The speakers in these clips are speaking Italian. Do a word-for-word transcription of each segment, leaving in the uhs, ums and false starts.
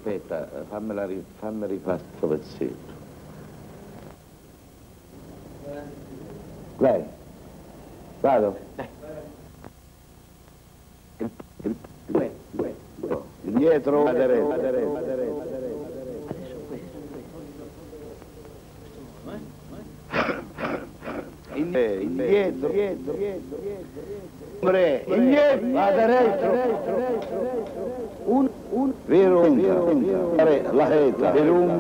aspetta, fammela ri, fammi rifare questo pezzetto. Vai, vado. Indietro, indietro, indietro, indietro, vada retro, un, un, vero, la heta, per un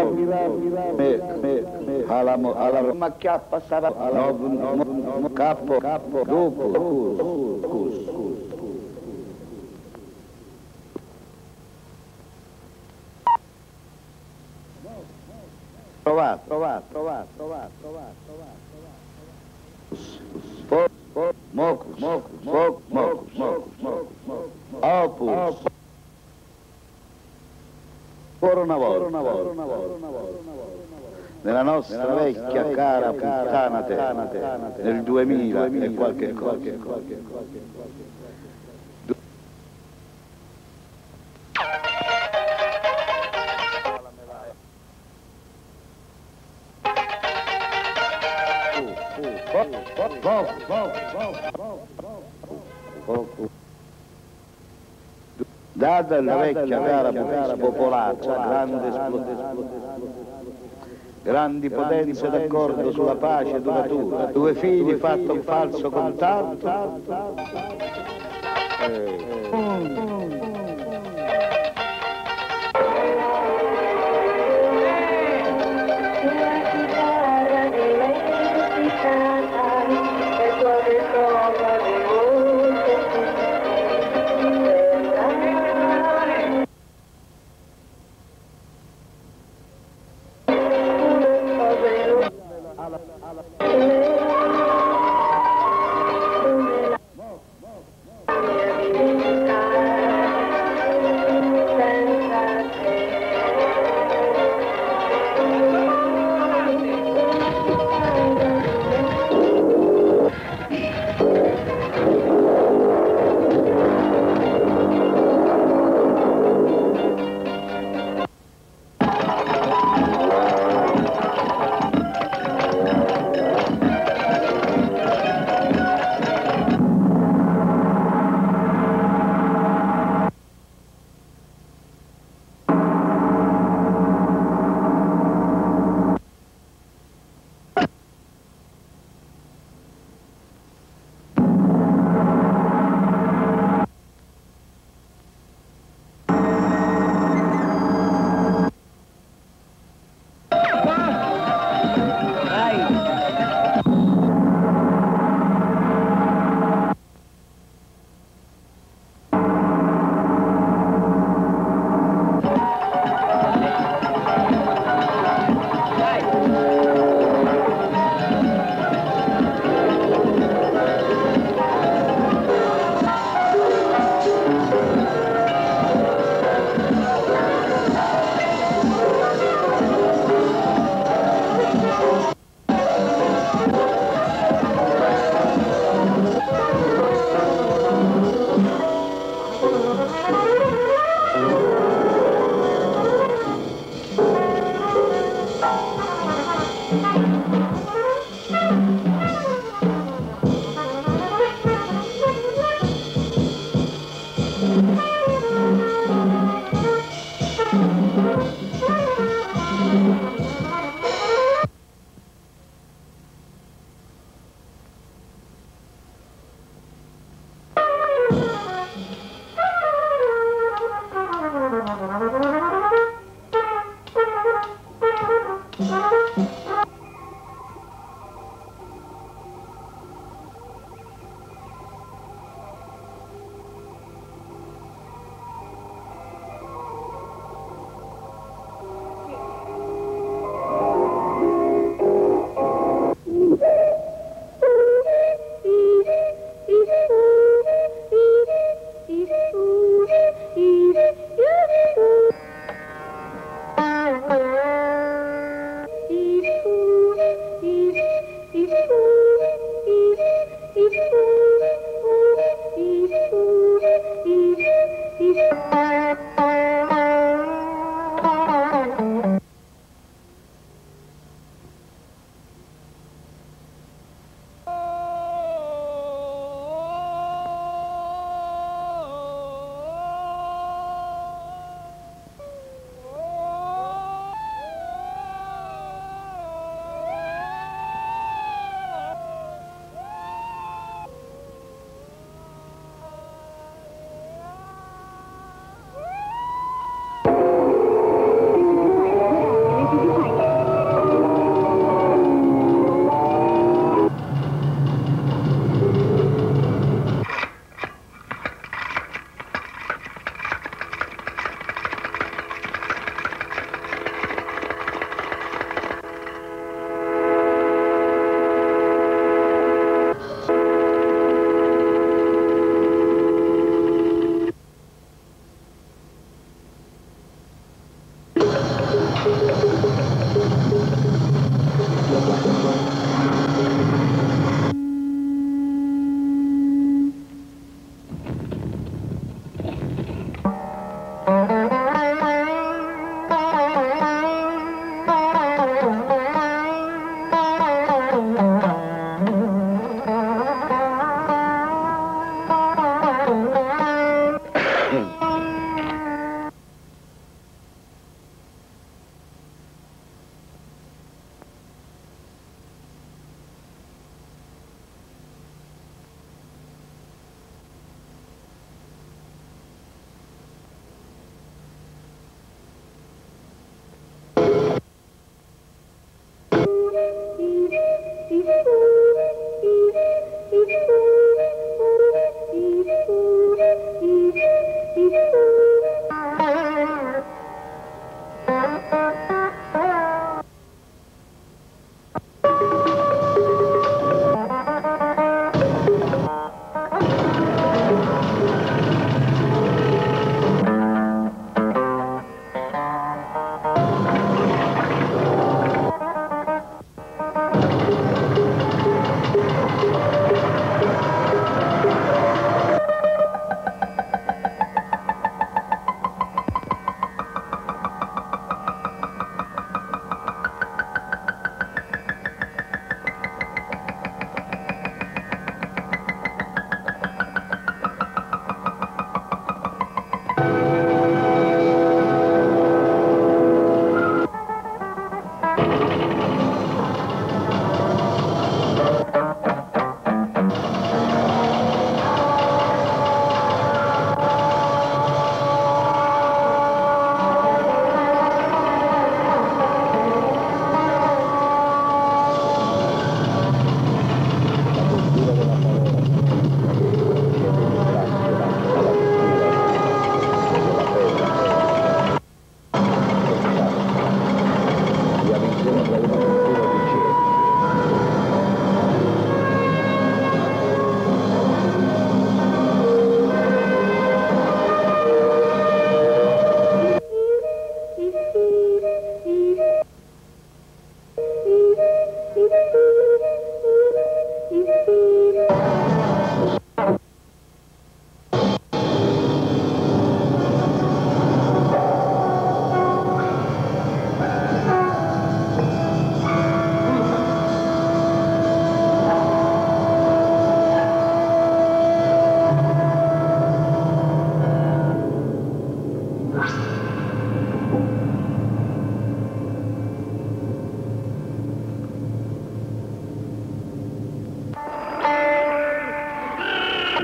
virare, alla, alla, ma chiappa, sarà, no, capo, capo, dopo, cus, cus, cus. Provato, provato, provato, provato, provato, provato. Mocus, mocus, mocus, mocus, mocus, mocus, opus. Ancora una volta, nella nostra vecchia cara puttana terra, nel duemila e qualche cosa. Data la vecchia cara popolata, grande esplosione, grandi potenze d'accordo sulla pace duratura, due figli fatto un falso contatto.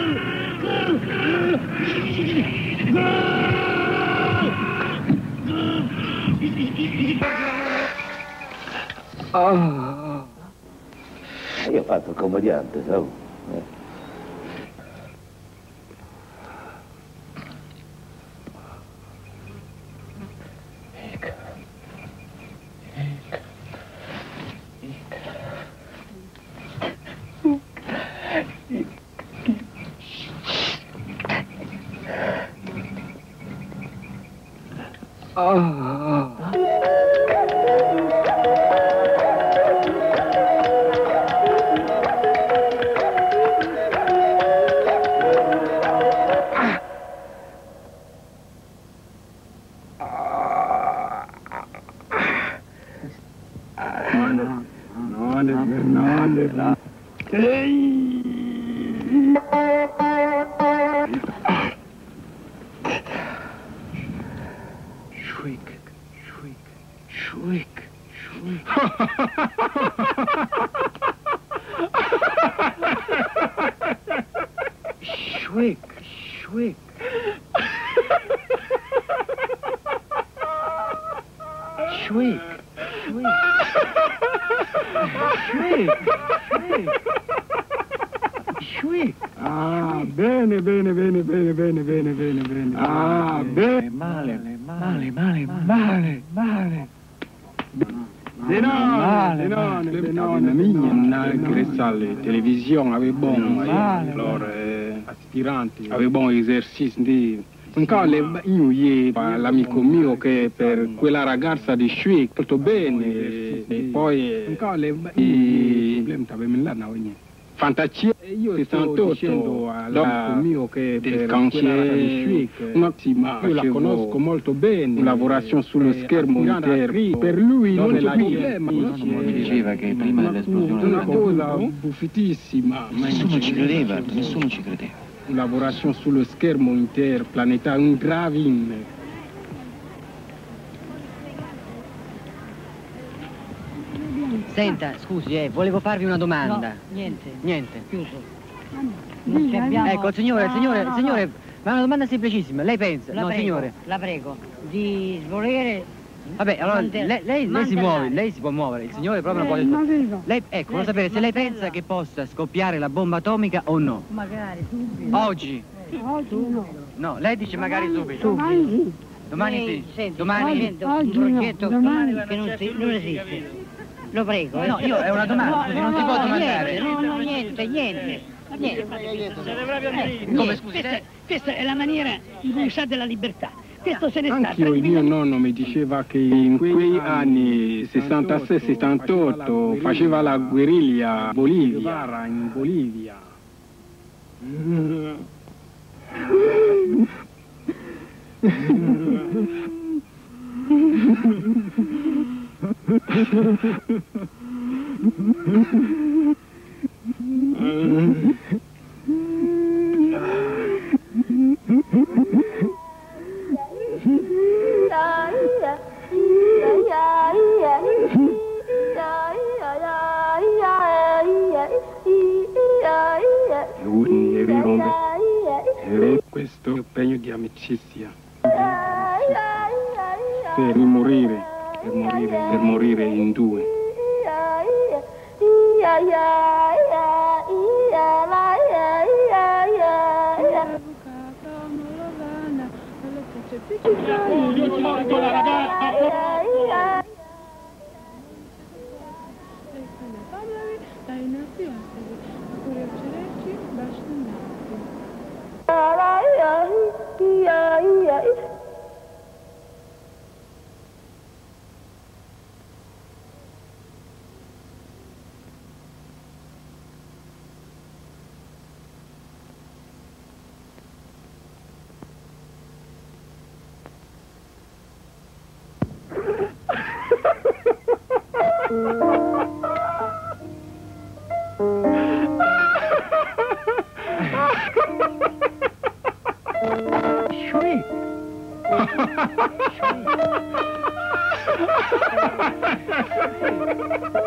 Oh. Io ho fatto il commediante, sai? Eh. Oh. Schwick, Schwick. Schwick, Schwick. Schwick, Schwick. Schwick. Ah, bene, bene, bene, bene, bene, bene, bene, bene. Ah, bene. Male, male, male, male, male. Denone, denone, denone, migna, Gressale, télévision, avait bon, alors, aspiranti, avait bon esercizi di... Ancora io, l'amico mio che per quella ragazza di Schwick, molto bene, e poi... Ancora le... Fantasia, io sessantotto all'amico mio che per quella ragazza di Schwick, un'ottima, io la conosco molto bene, lavorazione sullo schermo interno, per lui non c'è problema. Mi diceva che prima dell'esplosione una cosa buffitissima. Nessuno ci credeva, nessuno ci credeva. Lavorazione sullo schermo interplanetario, un gravin. Senta, scusi, eh, volevo farvi una domanda. No, niente. Niente. Chiuso. Non ci abbiamo... Ecco, il signore, il signore, No, il no, signore, no. ma una domanda semplicissima. Lei pensa, La no, prego, signore. la prego, di svolere... Vabbè, allora, mantel- lei, lei, lei si mantellare. muove, lei si può muovere, il signore proprio non Eh, può... ma vedo. Lei, ecco, volevo Lei sapere se lei mantella. pensa che possa scoppiare la bomba atomica o no. Magari subito. Oggi. Oggi no. No, lei dice magari subito. Domani sì. Domani Lei, sì. senti, Domani... oggi, un progetto domani che non, si, non esiste. Lo prego. eh. No, io è una domanda, No, non no, si può no, domandare. niente, no, no, niente, niente. niente. Eh, Come, niente. scusi, Questa, lei- questa è la maniera in cui usate la libertà. Questo se ne sta Anch'io, il mio nonno mi diceva che in quei anni sessantasei sessantotto faceva la guerriglia in Bolivia. In Bolivia. E questo è un pegno di amicizia. Per morire, per morire, per morire in due.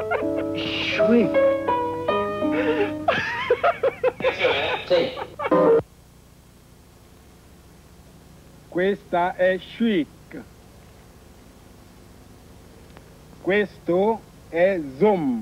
Schwick. Sì. Questa è chic. Questo è zoom.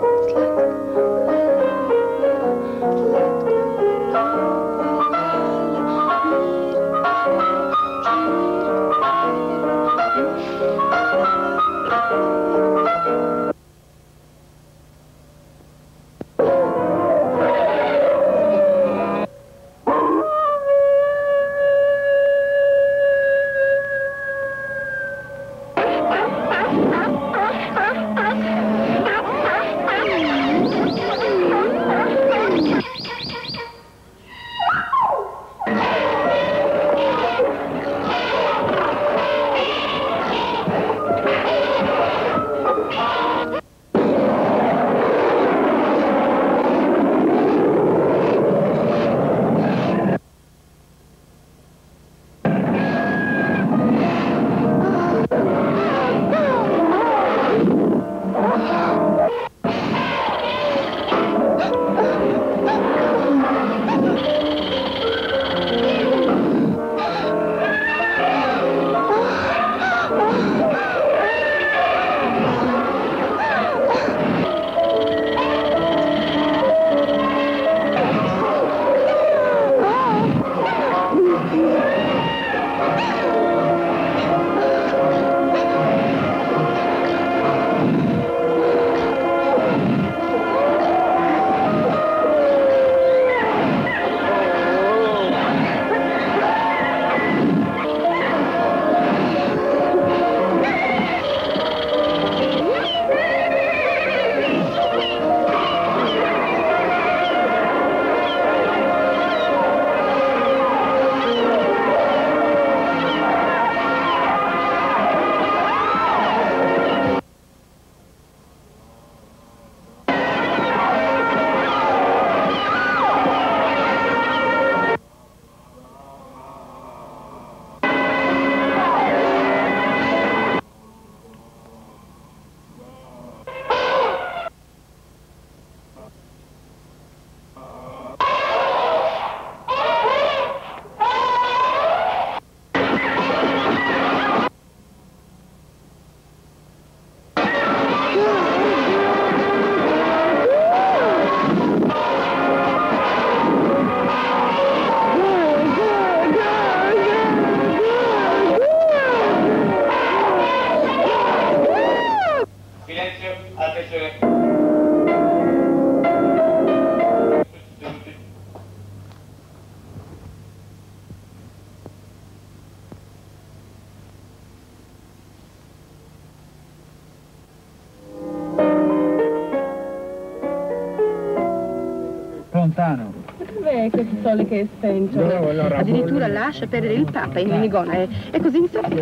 Lontano. Dov'è questo sole che è spento? No, allora, Addirittura lascia perdere il Papa in minigonna, è, è così insofferente.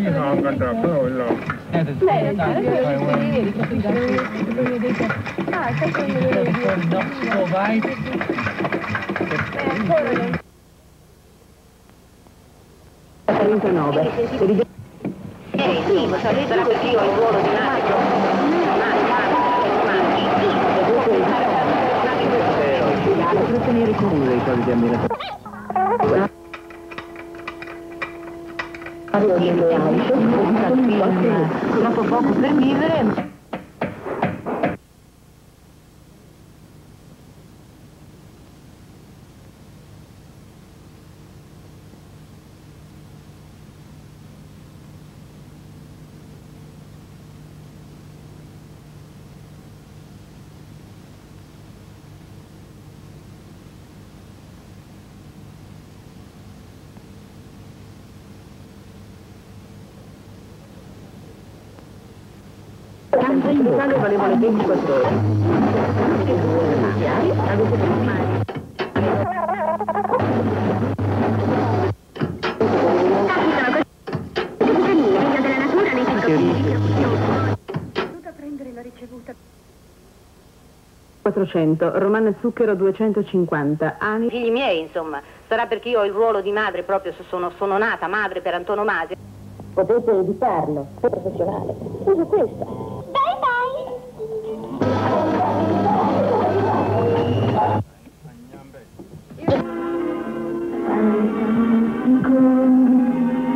Ah, sai che trentanove. Eh sì, ma sarà perché io ho il ruolo di madre. Per tenere comune i soliti ammiratori. Troppo poco per vivere. In totale valevole ventiquattro ore. quattrocento, Romana Zucchero duecentocinquanta, Ani. Figli miei, insomma, sarà perché io ho il ruolo di madre, proprio sono, sono nata madre per antonomasia. Potete evitarlo, professionale. Uso questa. Bye bye!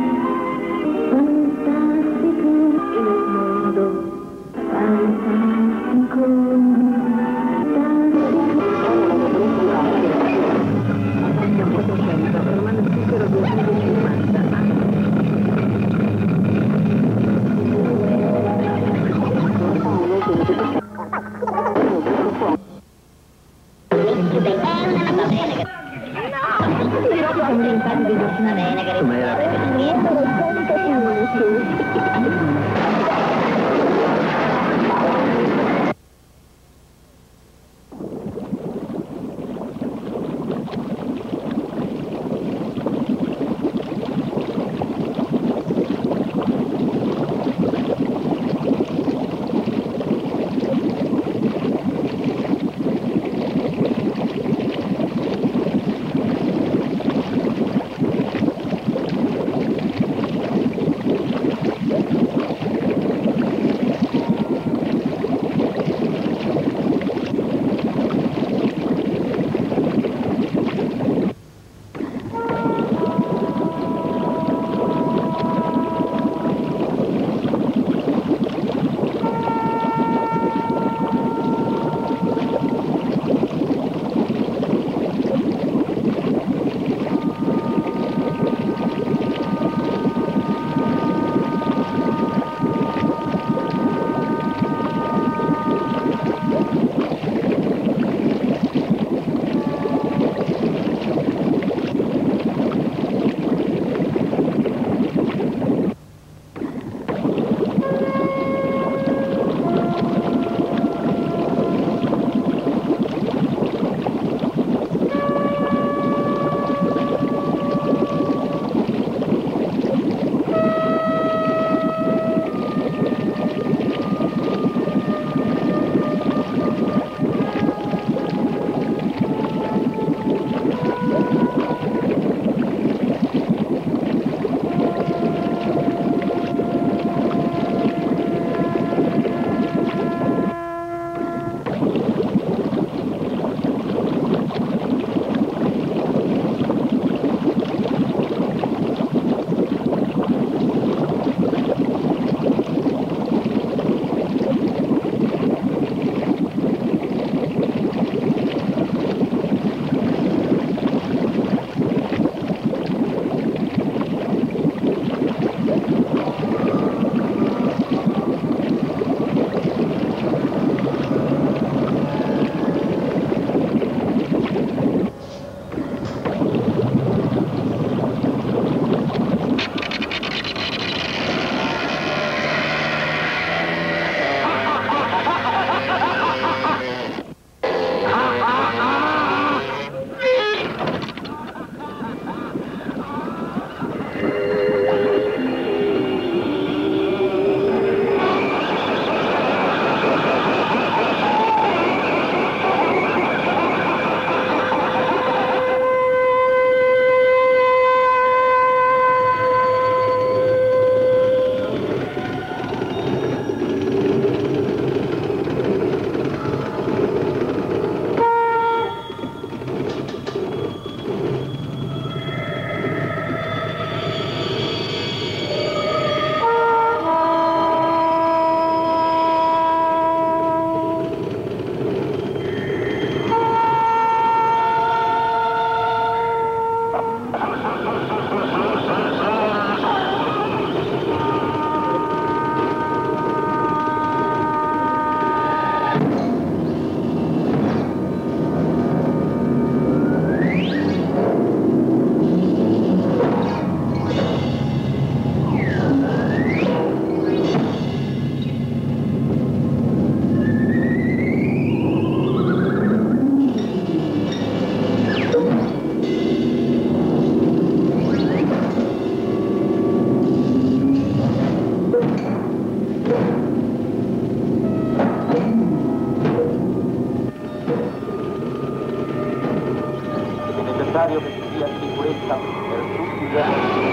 siamo diventati degli ottimati. Come era? necessario che ci sia sicurezza per tutti i giorni.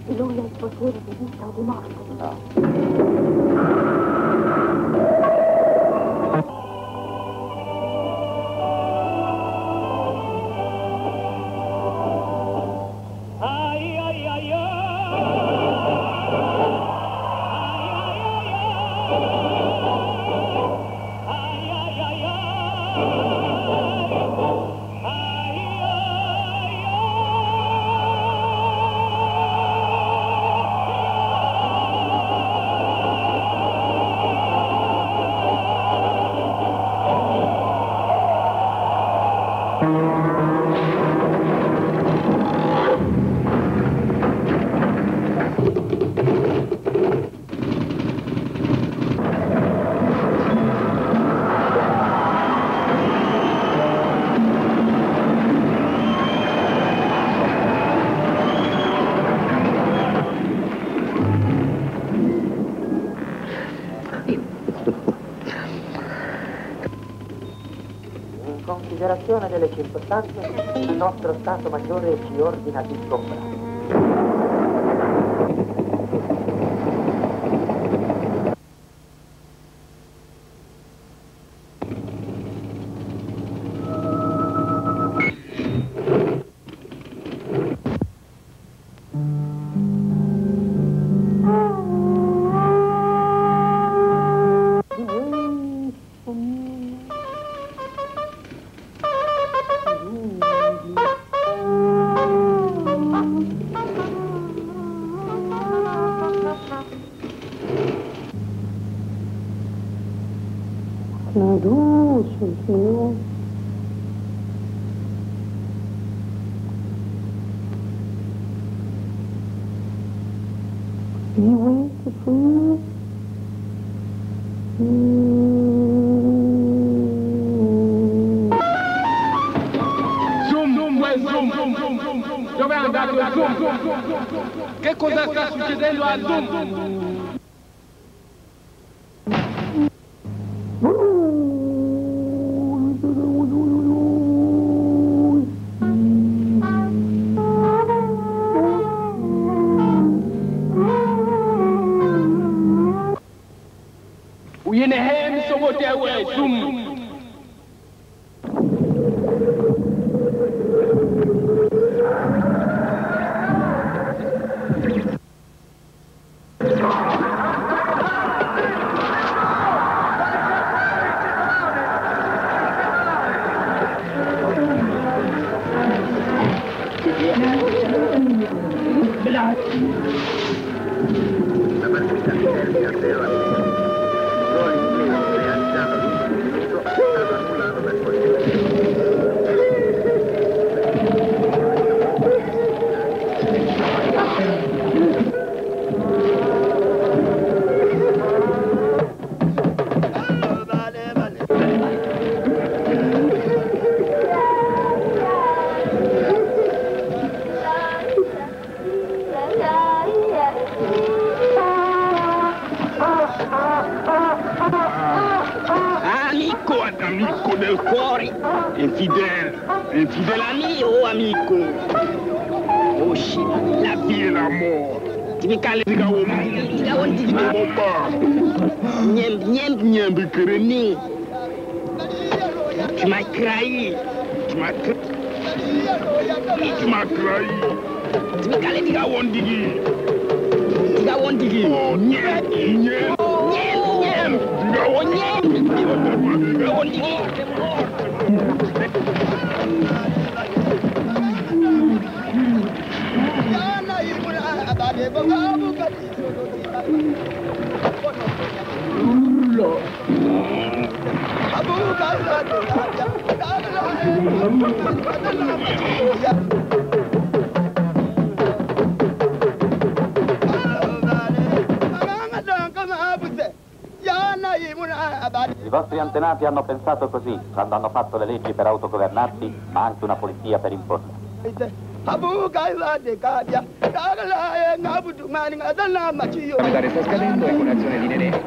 Lui ha il potere di vita o di morte. No. In considerazione delle circostanze, il nostro Stato Maggiore ci ordina di sgombrare. La dolce, Signore. He waited for you. Zoom, zoom, zoom, zoom, zoom, zoom, zoom. Dove è andato il zoom? Che cosa sta succedendo al zoom? Yine hem sobote we zoom. Amico, amico del cuore, infidèle, infidèle ami o amico. Oh shit, la vie et la mort. Tu veux caler diga wo diga wo diga wo ba. Nyem nyem nyem bikrini. Tu m'as trahi. Tu m'as trahi. Tu m'as trahi. Tu veux caler diga wo digi. Diga wo digi. Oh nyem nyem. Nyem nyem. Diga wo nyem. Diga wo digi. I vostri antenati hanno pensato così quando hanno fatto le leggi per autogovernarsi, ma anche una polizia per imporle. Il calendario sta scadendo e colazione di Nenè.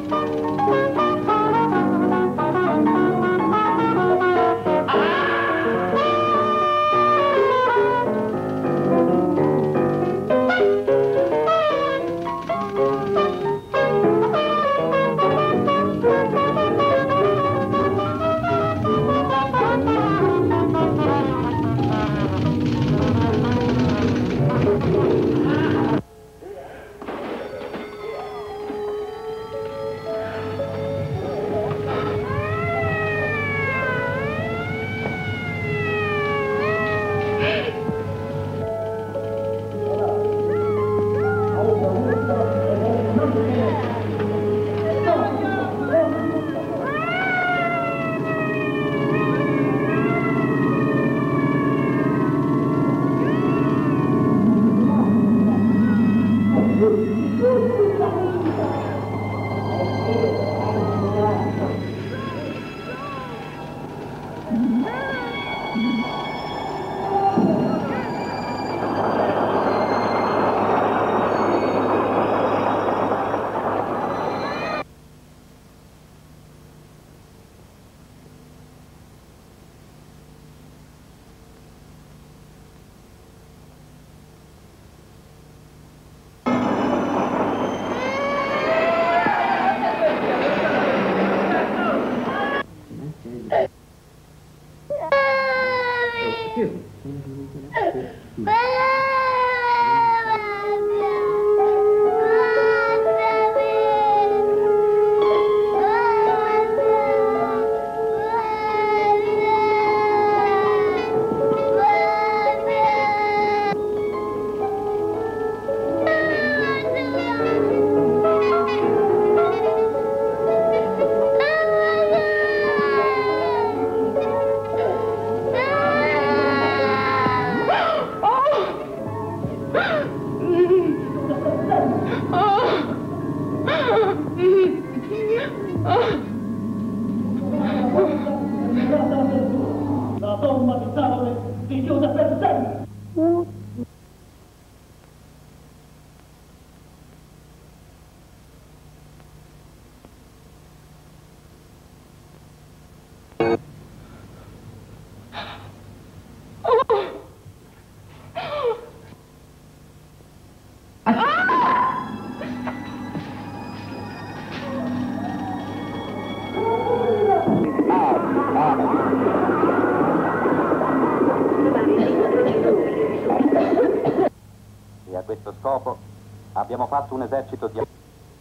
E a questo scopo abbiamo fatto un esercito di...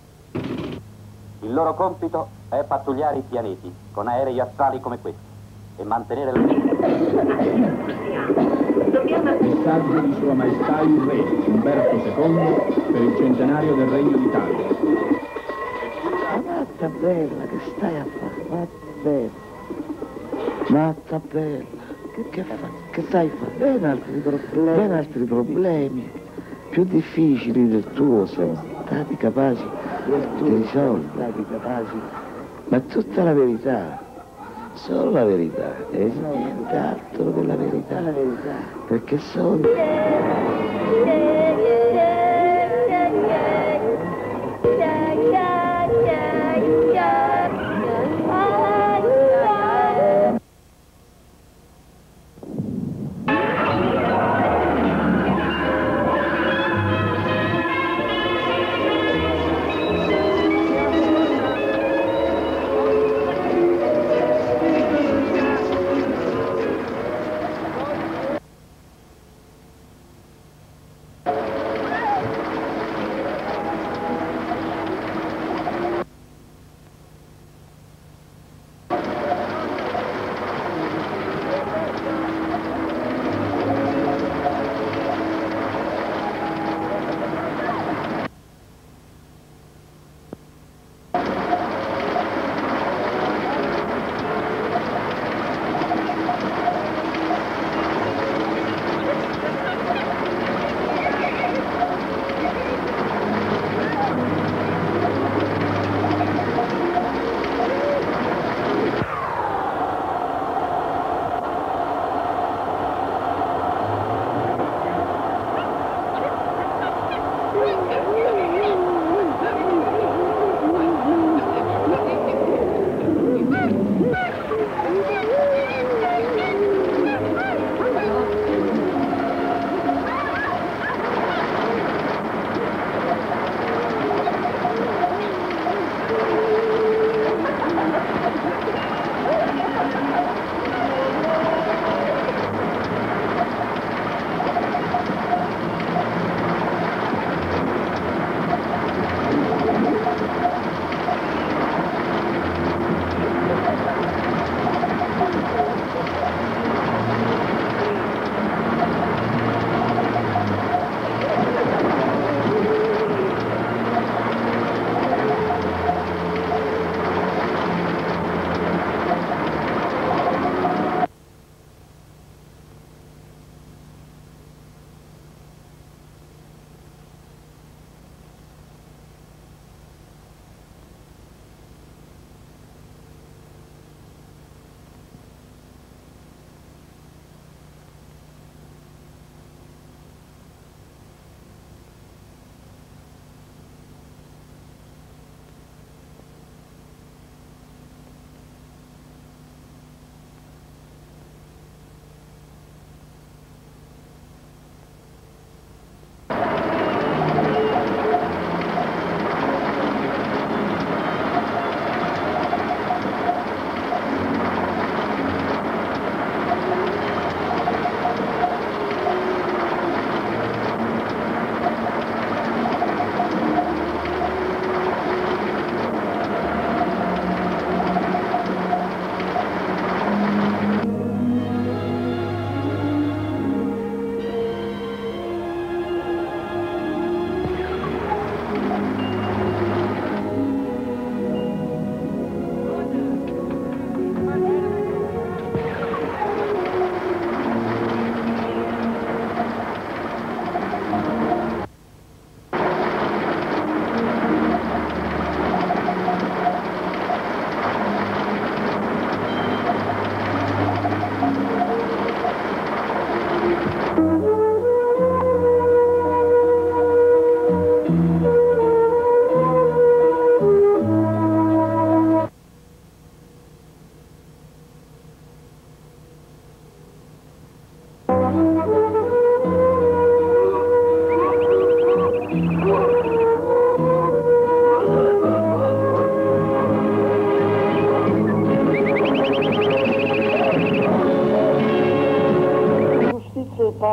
Il loro compito è pattugliare i pianeti con aerei astrali come questo e mantenere la... Messaggio di Sua Maestà il Re Umberto secondo per il centenario del Regno d'Italia. Matta bella, che stai a fare? Matta bella. Matta bella. Che, che, fa? Che stai a fare? Ben altri problemi. Ben altri problemi. Più difficili del tuo sono stati capaci di risolvere. Stati capaci. Ma tutta la verità. Solo la verità, e niente altro che la verità, la verità. Perché sono...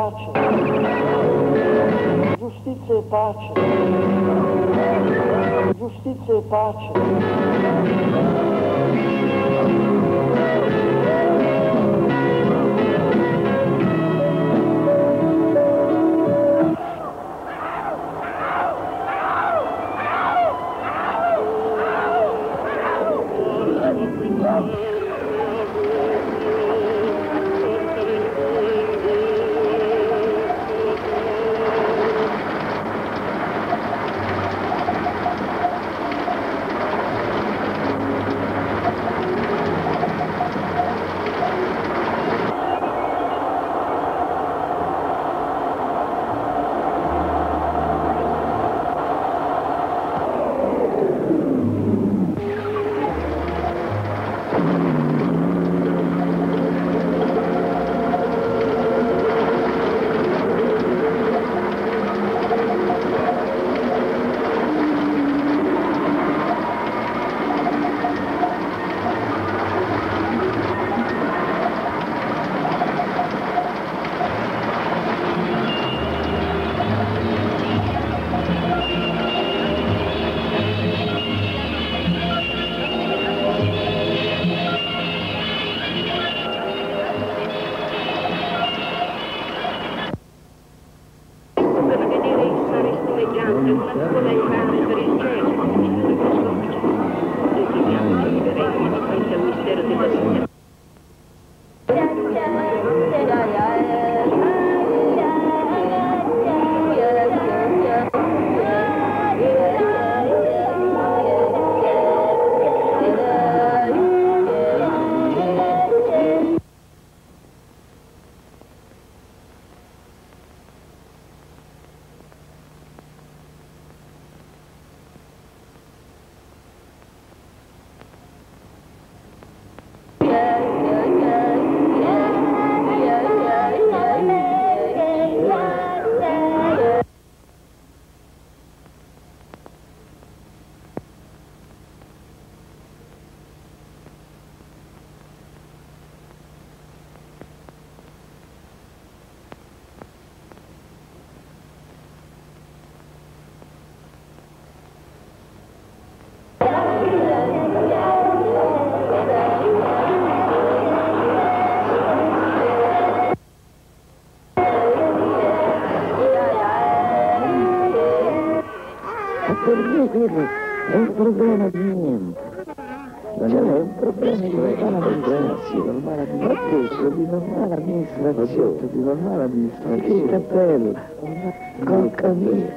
pace. Giustizia e pace. Giustizia e pace. Per me quello è un problema di niente. Cioè è un problema di normale amministrazione. Ho detto di normale amministrazione, di normale amministrazione. Che bella, colca mia.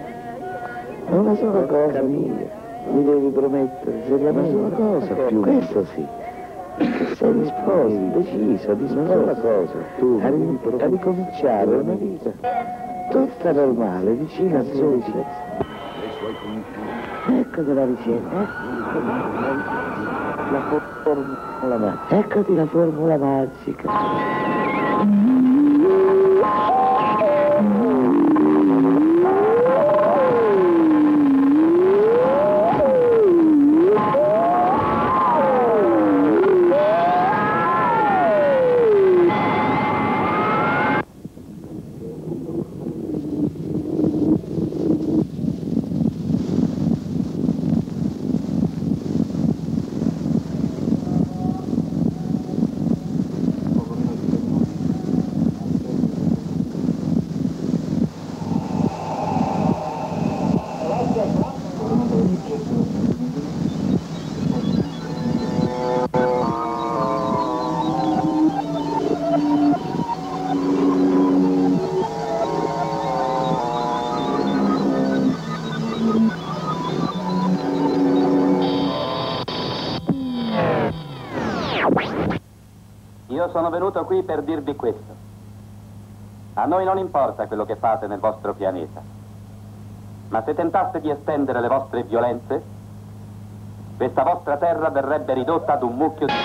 È una sola cosa mia, mi devi promettere, se la una sola cosa più. Questo sì. Che sei disposto, deciso, di una sola cosa, tu, a, ri a ricominciare una vita tutta normale, vicina a tutti. Eccoti la ricetta, la formula magica. Eccoti la formula magica. Io sono venuto qui per dirvi questo. A noi non importa quello che fate nel vostro pianeta, ma se tentaste di estendere le vostre violenze, questa vostra terra verrebbe ridotta ad un mucchio di...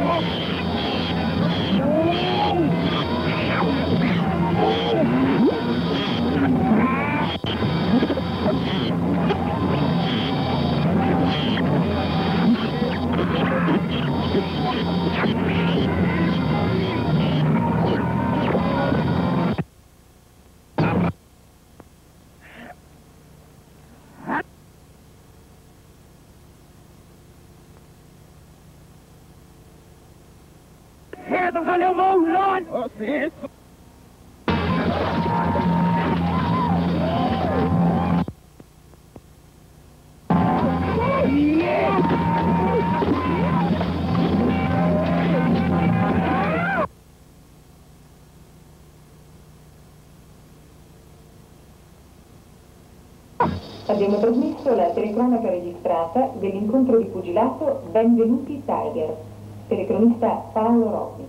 Abbiamo trasmesso la telecronaca registrata dell'incontro di pugilato Benvenuti Tiger, telecronista Paolo Robbi.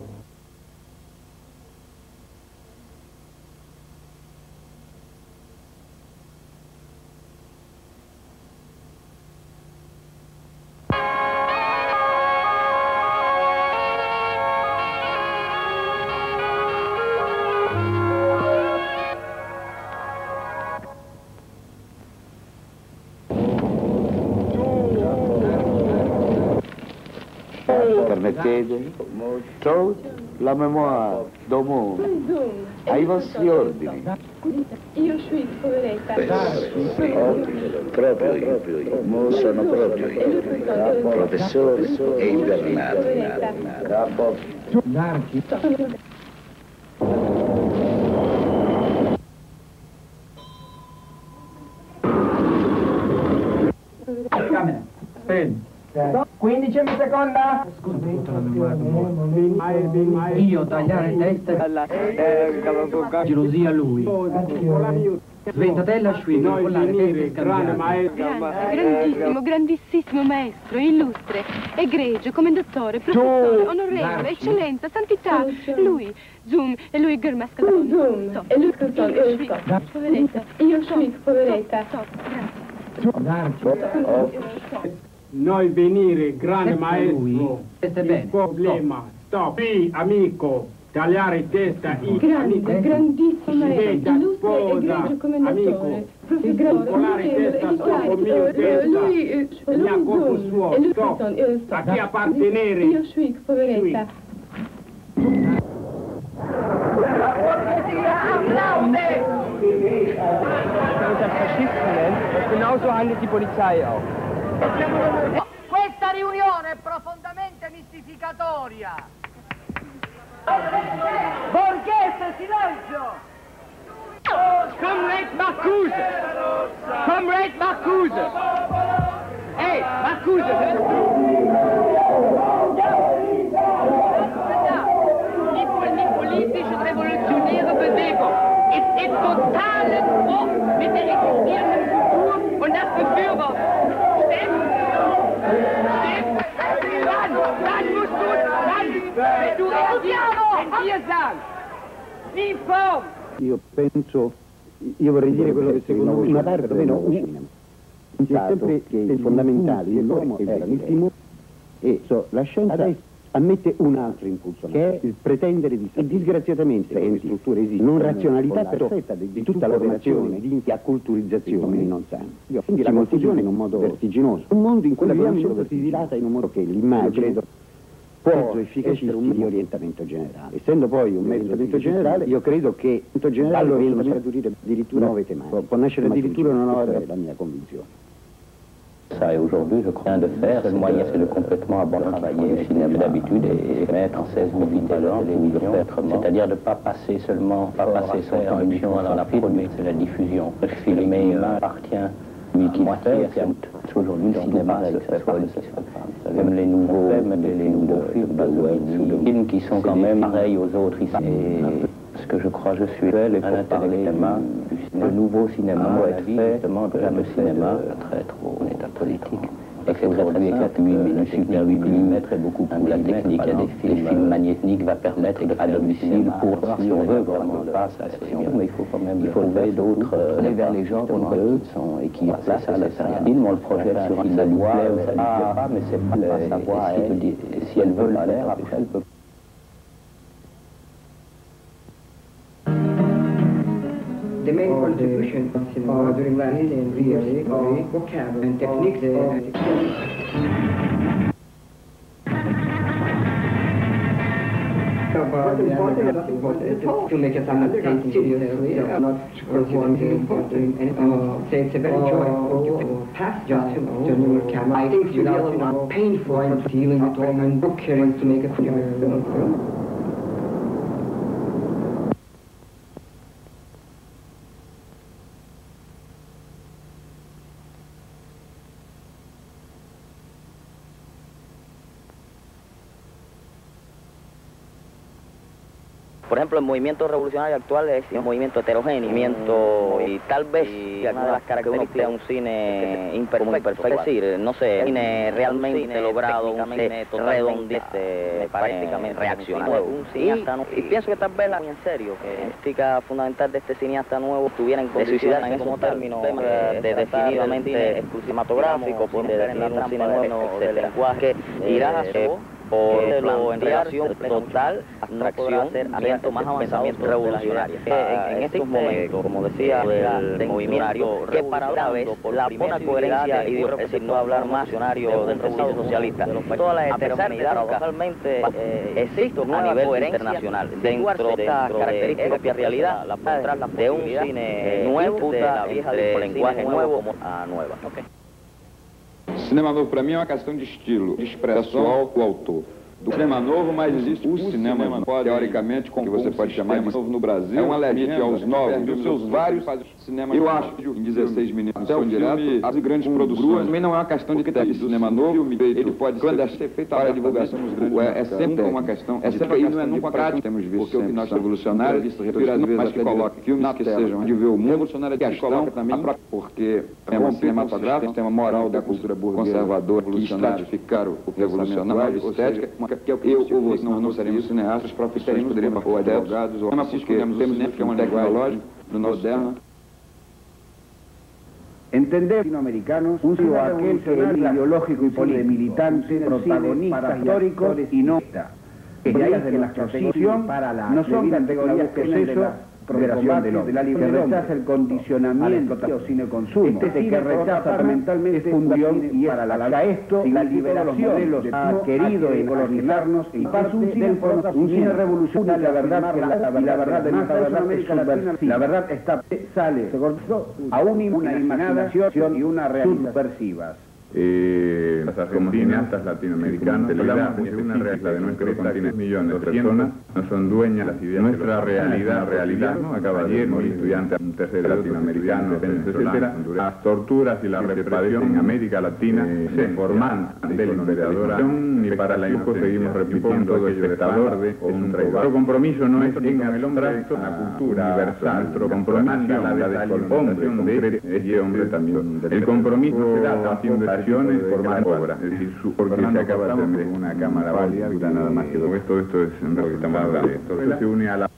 Permettete, toute la mémoire do mondo, ai vostri ordini. Io suis poveretta. Proprio io, proprio io, mo sono proprio io, professore e invernato. Camera, prendi. quindicesima seconda. Io tagliare testa. Gelosia lui. Sventatella Schwinn, collare teste scambiate. Grandissimo, grandissimo maestro, illustre, egregio, commendatore, professore, onorevole, eccellenza, santità. Lui, Zoom, e lui Germascalone. Zoom, e lui Germascalone. Poveretta. Io sono poveretta. Grazie. Noi venire, grande maestro, il problema. Stop. Qui, amico, tagliare testa. Grande, grandissimo maestro, illustre e egregio commendatore, professore, onorevole, lui, mia corpo suo, e lui stop. A chi appartenere? Io sono poveretta. Unter Faschisten, genauso handelt die Polizei auch. Questa riunione è profondamente mistificatoria. Borghese, silenzio! Comrade Marcuse! Comrade Marcuse! Hey, Marcuse! Die politische revolutionäre Bewegung ist im totalen Bruch mit der existierenden Kultur und das befürwortet. Stimmt? Stimmt? Dann, dann musst du, dann, wenn du reagierst, wir sagen, die Form. Io penso, io vorrei dire quello che secondo me una parte meno un cinema. Sempre che i fondamentali dell'uomo erano il timore e so, la scienza ammette un altro impulso, che è il pretendere di sapere. E disgraziatamente le strutture esistono, non razionalità perfetta di, di tutta l'operazione di acculturizzazione non sanno. Quindi la confusione in un modo vertiginoso. Un mondo in cui la conoscenza si dilata in un modo che l'immagine può efficacissimo di orientamento generale. Essendo poi un mezzo orientamento generale, io credo che l'orientamento addirittura nuove tematiche. Può nascere addirittura una nuova, è la mia convinzione. Ça, et aujourd'hui, je crois de faire, le moyen c'est de complètement avoir travaillé le cinéma d'habitude et mettre en seize minutes à l'heure, c'est-à-dire de ne pas passer seulement, pas passer son temps dans la production, c'est la diffusion. Le filmer appartient, lui qui fait, c'est aujourd'hui le cinéma, elle le fait pas aussi. Comme les nouveaux, les nouveaux films, films qui sont quand même pareils aux autres ici. Ce que je crois, je suis un intellectuellement du nouveau cinéma doit être fait justement de le cinéma très trop en état politique Et c'est très très bien que le super huit millimètres est beaucoup plus la technique. Il y a des films, les films magnétiques va permettre de à domicile pour voir si on veut vraiment pas ça. Mais il faut quand même il faut trouver d'autres aller vers les gens qu'on veut et qui placent ça la film, on le projette sur un savoir, ça lui plaît pas, mais c'est pas savoir si elle veut le faire, après elle peut. The main contribution of cinema during last ten years are vocabulary and techniques. What's important, what's important, filmmakers are not taking seriously, are not considering important, and uh, say it's a very joyful to pass just to the new camera. I think it's really not painful dealing with all and book caring to make a film. Por ejemplo, el movimiento revolucionario actual es un movimiento heterogéneo, movimiento y tal vez y alguna de las características de un cine imperfecto, es decir, no sé, un cine realmente logrado, un cine redondamente, prácticamente reaccionario. Y, y pienso que tal vez la en serio, que la característica fundamental de este cineasta nuevo tuviera en suicidarse en esos términos de, de definitivamente cinematográfico, por definir un cine nuevo del lenguaje, irá a por lo en relación total abstracción aliento más avanzamiento revolucionario. En, en estos momentos, como decía el movimiento, que para una vez la buena coherencia ideológica, es decir, no hablar más revolucionario del sentido socialista, toda la heterogeneidad realmente existe a nivel internacional dentro de esta característica propia realidad de un cine nuevo, de la vieja del lenguaje nuevo a nueva. Cinema novo, para mim, é uma questão de estilo, de expressão do autor. Do cinema novo, mas existe o cinema, cinema teoricamente, como que você pode chamar de novo no Brasil, é uma legenda aos novos, dos seus vários cinemas. Eu acho que em dezesseis minutos, até o direto, as grandes produções, também não é uma questão de ter cinema novo, ele pode ser feito para a divulgação dos grandes. É sempre uma questão, é sempre e não é nunca prática, temos visto, porque o que nós revolucionários, mas que coloque filmes que sejam de ver o mundo, revolucionário é questão, porque é um cinematográfico, um sistema moral da cultura burguesa conservadora, que estratificar o revolucionário, a estética, que é o que eu ou você não, não seremos cineastas, professores, poderíamos ou advogados, ou porque temos um que é um tecnológico, moderno. Entender latinoamericanos, un cine aquel que es ideológico y político, militante, protagonista históricos y no está. De ahí que la categoría para la no son categorías que de la progresión de, de la libertad, que rechaza el condicionamiento del cine consumo, este cine que rechaza mentalmente es función y para la la esto la liberación de ha querido ecologizarnos y parte un cine, un cine revolucionario, la verdad que la, la, la verdad de nuestra verdad es subversiva, la verdad está sale se cortó a una imaginación y una realidad subversivas. Eh, como cineastas latinoamericanos, hablamos de una realidad de nuestro continente, millones de personas no son dueñas de las ideas. Nuestra realidad, realidad, ¿no? Acaba de morir estudiante, un tercer latinoamericano, etcétera. Las torturas y la represión en América Latina se forman del emperador, ni para la info seguimos repitiendo todo espectador de un traidor. Nuestro compromiso no es en el hombre, la cultura universal, nuestro compromiso es la descolonización de este hombre también. El compromiso será haciendo formar obra, es decir, su, porque se acaba de tener una cámara válida, nada más que todo esto, esto es en lo que estamos hablando. Entonces se une a la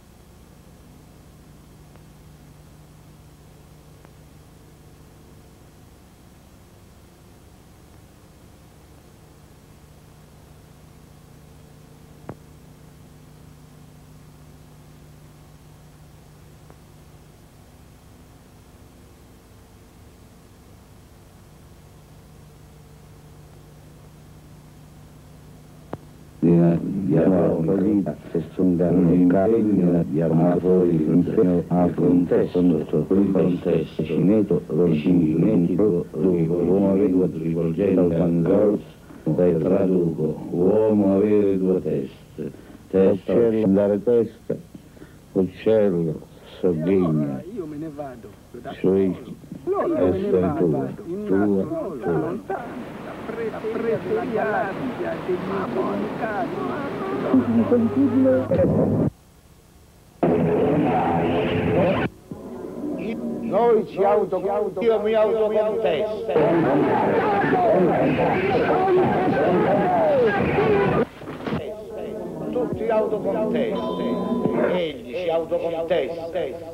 Diamo così se sono impegno di armatori in a contesto nostro contesto cineto cinetico dove l'uomo avere due rivolgendo al Van dai traduco uomo avere due teste testa andare testa uccello sogghigna io me ne vado cioè essere tua tua tua la preferia l'aria degli comunicati. Noi ci autocontesto. Io mi autocontesto. Tutti autocontesti. Egli si autocontesta.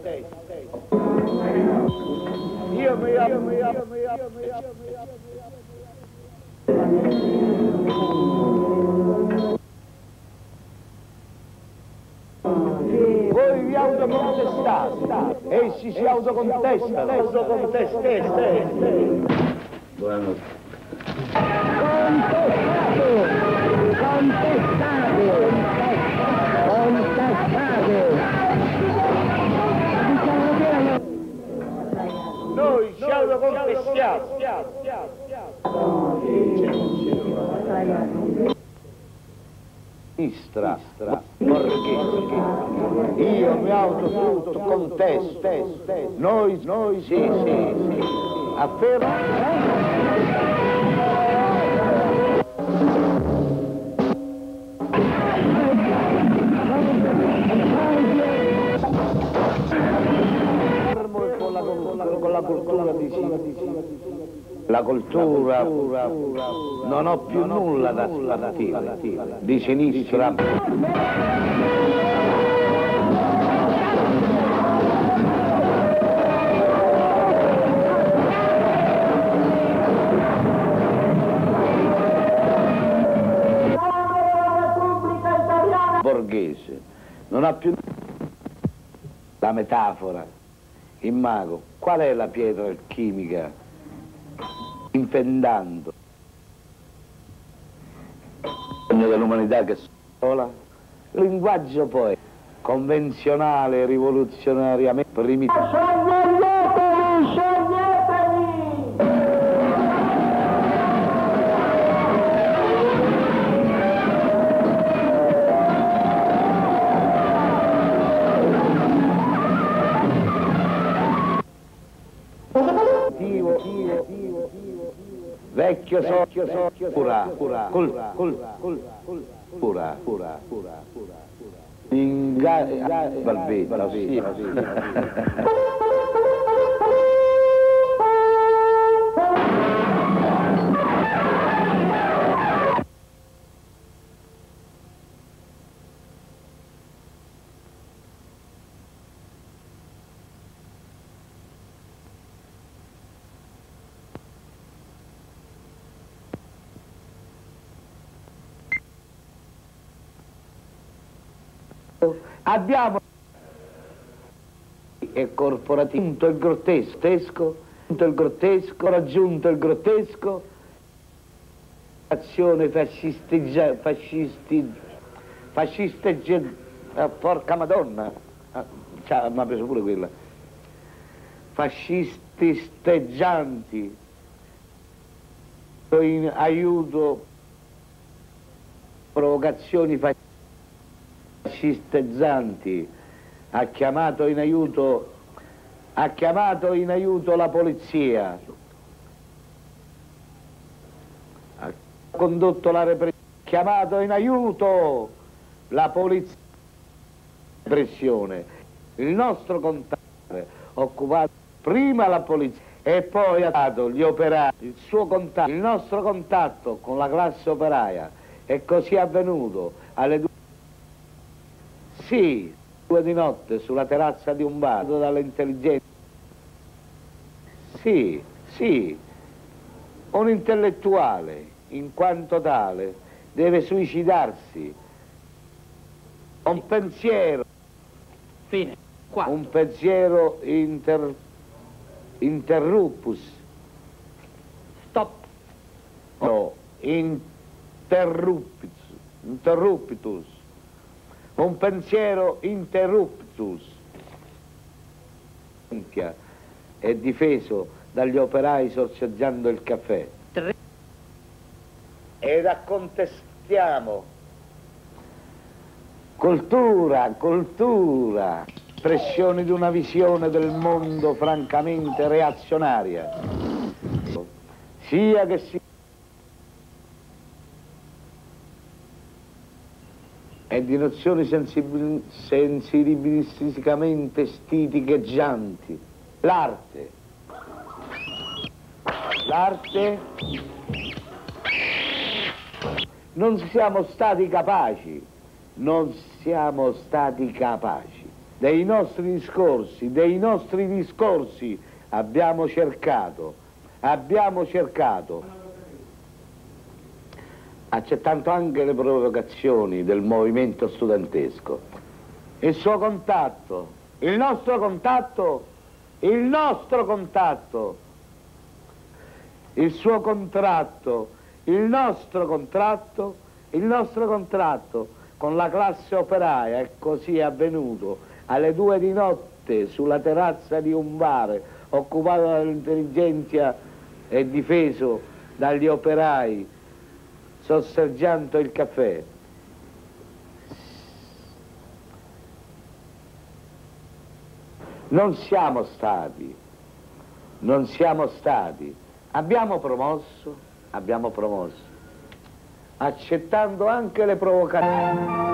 Io mi autocontesto. Voi vi autocontestate, essi si autocontestano. Autocontestate. Buonanotte. Contestate! Contestate! Noi ci autocontestiamo. Sinistra, borghese, io mi autocontesto, noi, noi, sì, sì, sì, afferma. Con la cultura di la cultura, non ho più nulla da spartire, di sinistra. Borghese, non ha più la metafora, il mago, qual è la pietra alchimica? Infendando l'ogno dell'umanità che sola, linguaggio poi convenzionale, rivoluzionariamente primitivo. Scioglietevi, scioglietevi! Vecchio socchio socchio pura pura col col col pura pura pura inga balbetta sì. Abbiamo è corporativo il grottesco, il grottesco, raggiunto il grottesco, azione fascisteggia, fascisti, fascisteggia, eh, porca madonna, ah, mi ha preso pure quella, fascisti steggianti, in aiuto, provocazioni fasciste. Fascistezzanti, ha chiamato in aiuto, ha chiamato in aiuto la polizia, ha condotto la repressione, ha chiamato in aiuto la polizia, repressione. Il nostro contatto ha occupato prima la polizia e poi ha dato gli operai, il suo contatto, il nostro contatto con la classe operaia, e così è avvenuto alle due. Sì, due di notte sulla terrazza di un bar, dall'intelligenza. Sì, sì, un intellettuale, in quanto tale, deve suicidarsi. Un pensiero, fine, qua. Un pensiero inter, interruptus. Stop. No, interruptus, interruptus. Un pensiero interruptus è difeso dagli operai sorseggiando il caffè. Ed accontestiamo cultura, cultura, espressioni di una visione del mondo francamente reazionaria, sia che sia e di nozioni sensibilisticamente stiticheggianti. L'arte. L'arte. Non siamo stati capaci, non siamo stati capaci. Dei nostri discorsi, dei nostri discorsi abbiamo cercato, abbiamo cercato, accettando anche le provocazioni del movimento studentesco, il suo contatto, il nostro contatto, il nostro contatto, il suo contratto, il nostro contratto, il nostro contratto con la classe operaia, e così è avvenuto alle due di notte sulla terrazza di un bar occupato dall'intelligenza e difeso dagli operai, sorseggiando il caffè. Non siamo stati, non siamo stati, abbiamo promosso, abbiamo promosso, accettando anche le provocazioni.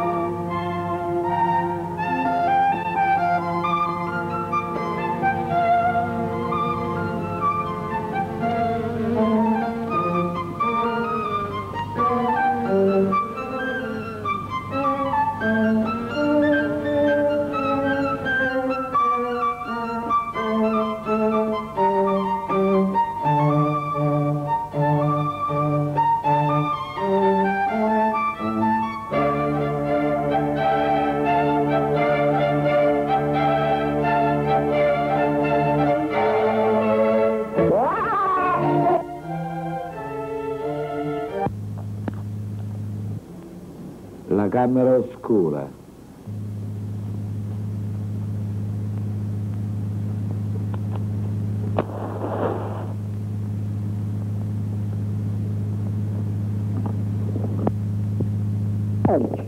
La camera oscura. Oggi.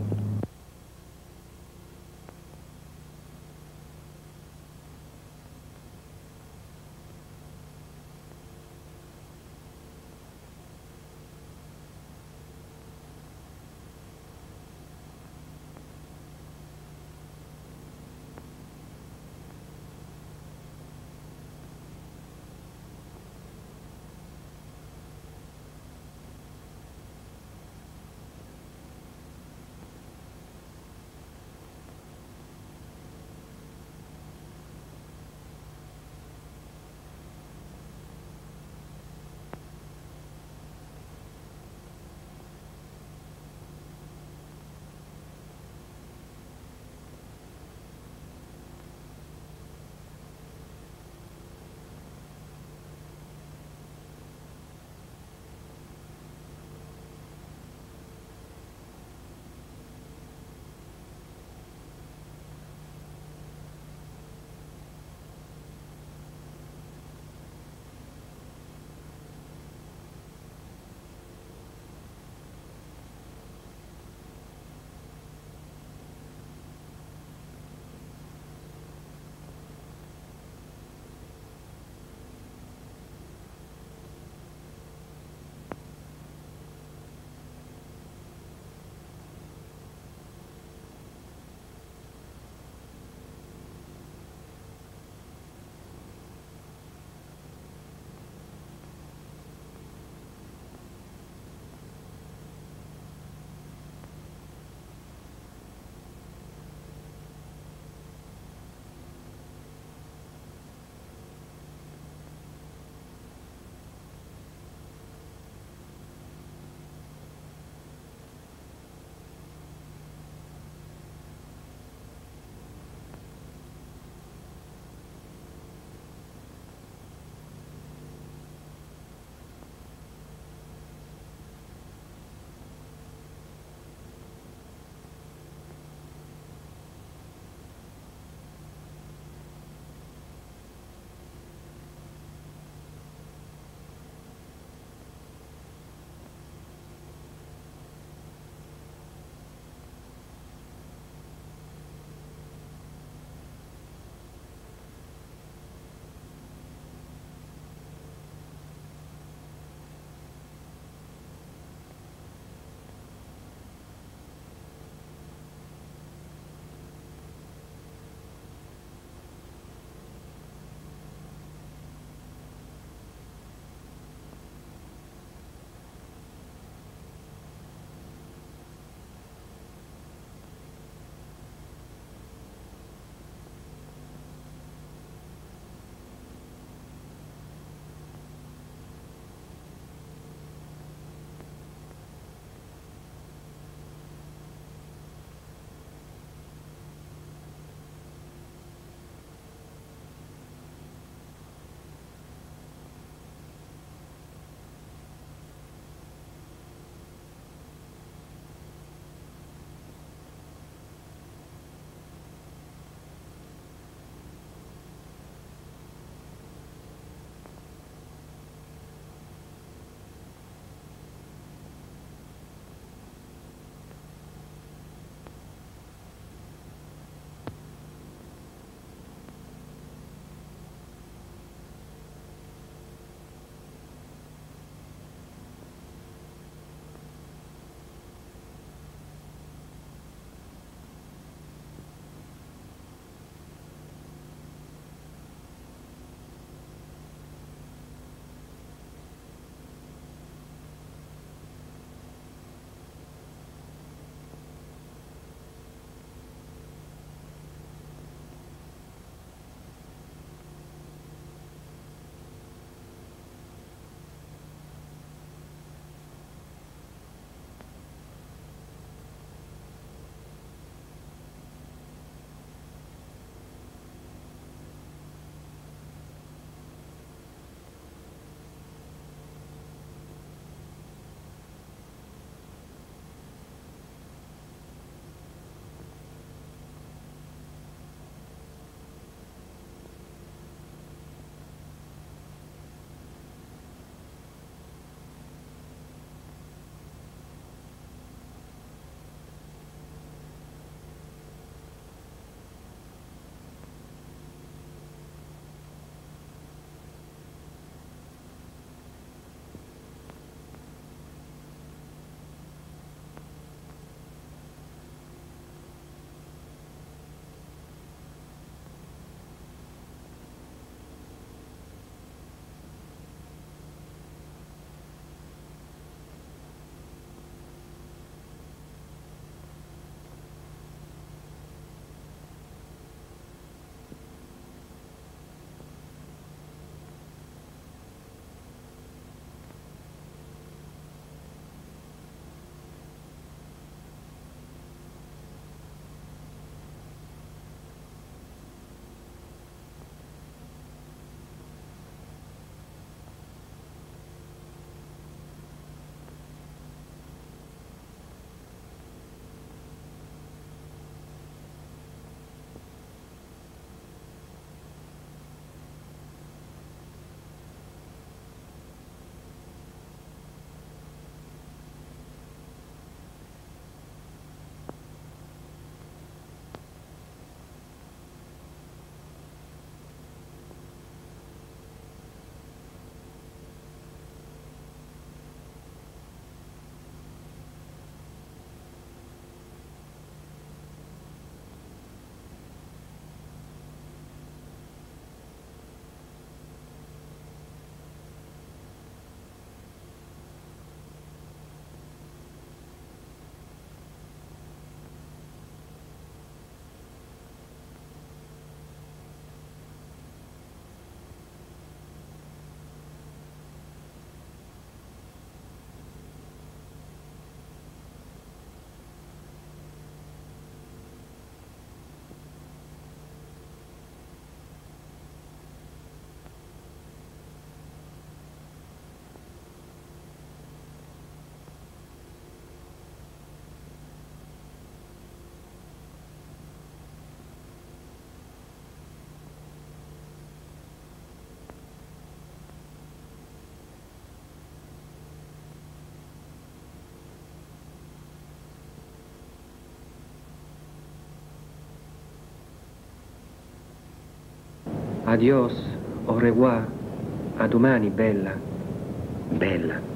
Adios, au revoir, a domani, bella. Bella.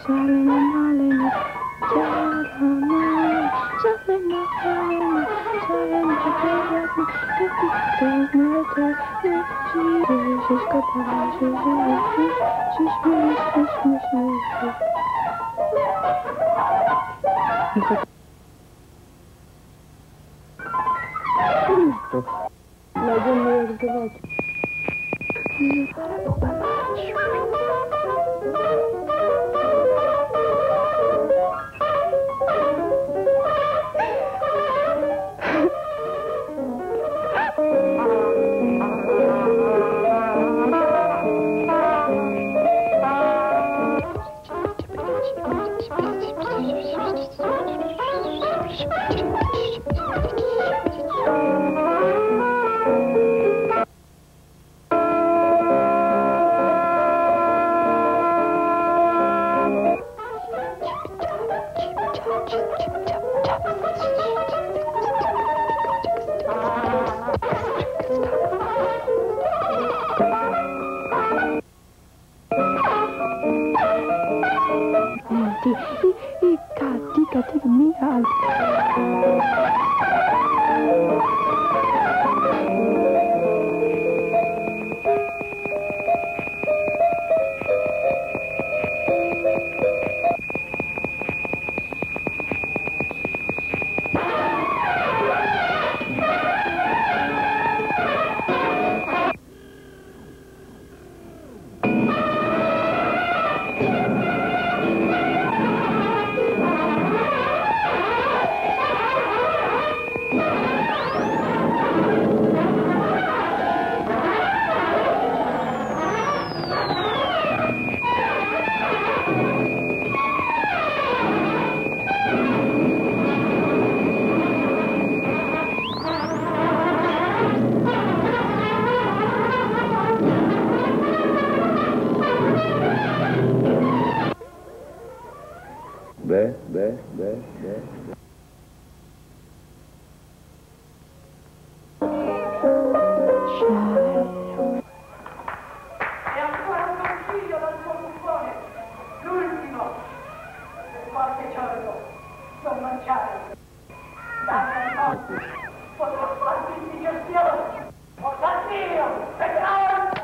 Žalena malena, žalena malena, žalena malena, žalena malena, kad ti znate, ne živiš, kada živiš, živiš, živiš, živiš, živiš. Надо мне разговаривать. Beh, beh, beh, beh. E ancora un consiglio dal suo buffone, l'ultimo, per qualche giorno, non mangiare. Date un po', potrò farti indigestione, o d'addio, peccato!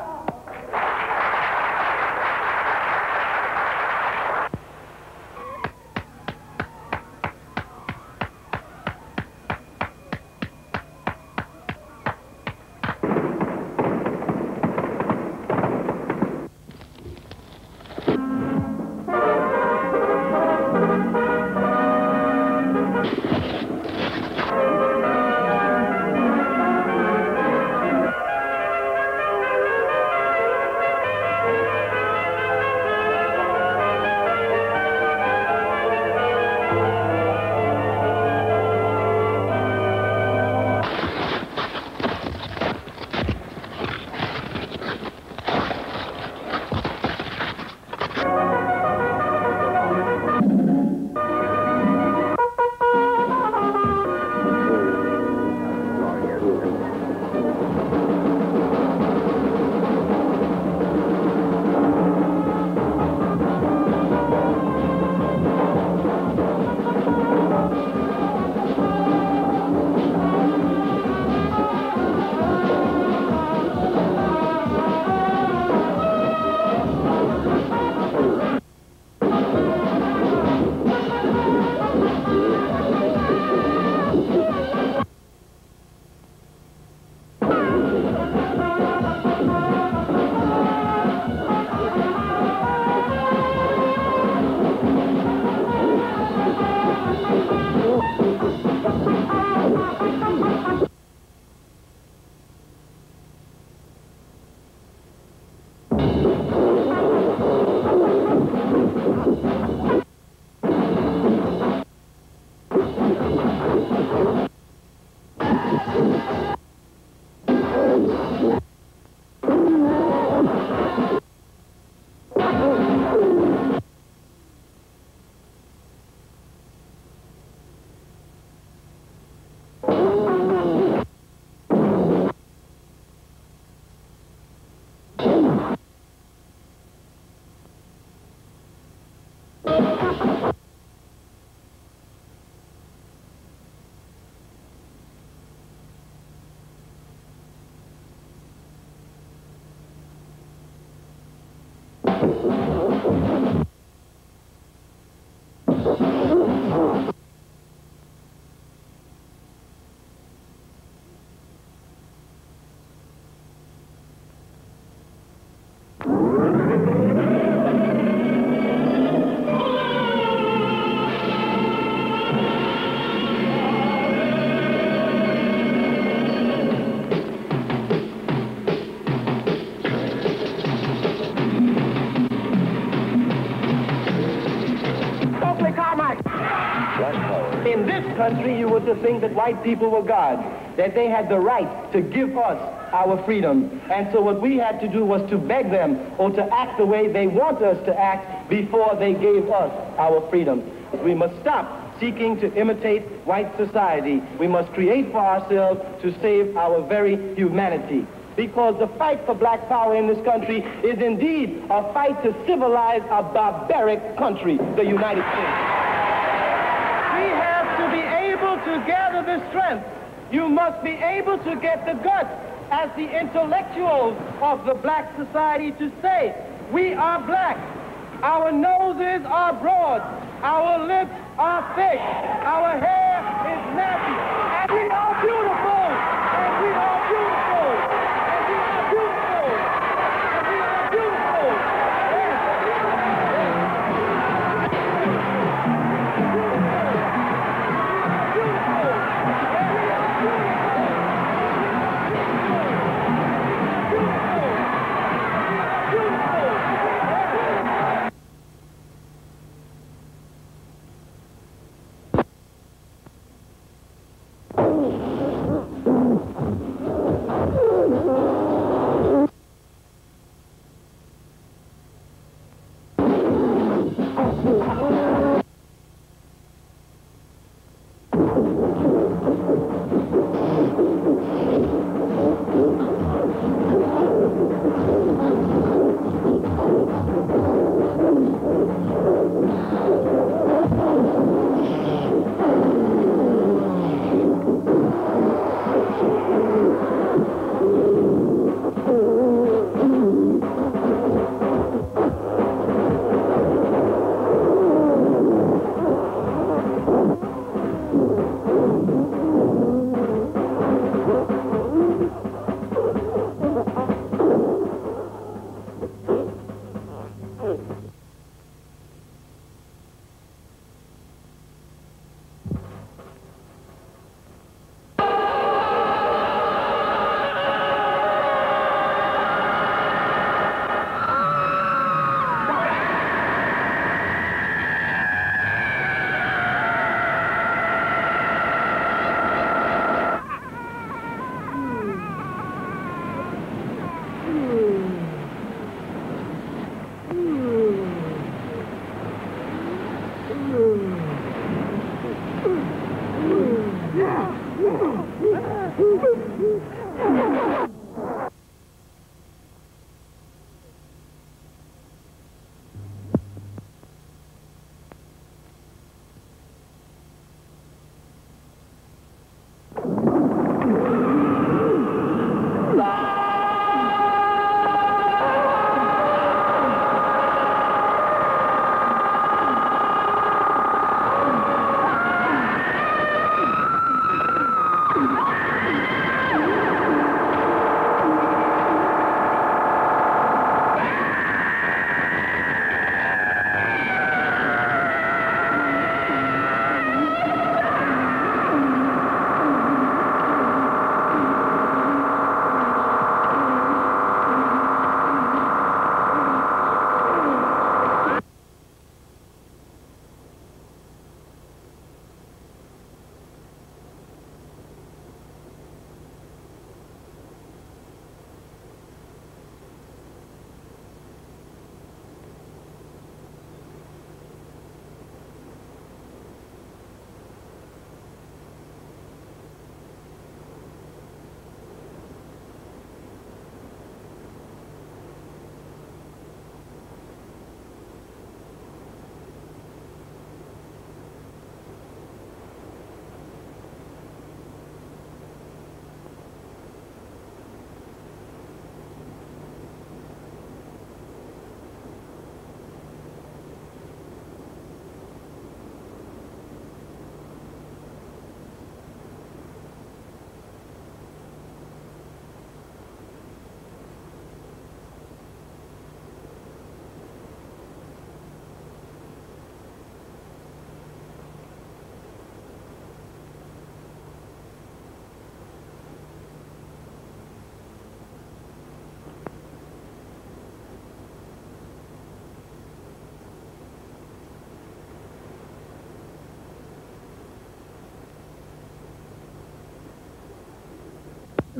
In this country, you were to think that white people were gods, that they had the right to give us our freedom. And so what we had to do was to beg them or to act the way they want us to act before they gave us our freedom. We must stop seeking to imitate white society. We must create for ourselves to save our very humanity. Because the fight for black power in this country is indeed a fight to civilize a barbaric country, the United States. We have to be able to gather the strength. You must be able to get the guts as the intellectuals of the black society to say, we are black. Our noses are broad. Our lips are thick. Our hair is nappy. And we are beautiful. And we are beautiful. And we are beautiful. And we are beautiful. Yes.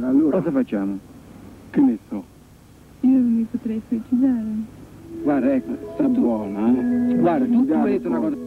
Allora, cosa facciamo? Che ne so. Io mi potrei suicidare. Guarda, ecco, sta buona, eh. Guarda, tu, tu hai detto una cosa.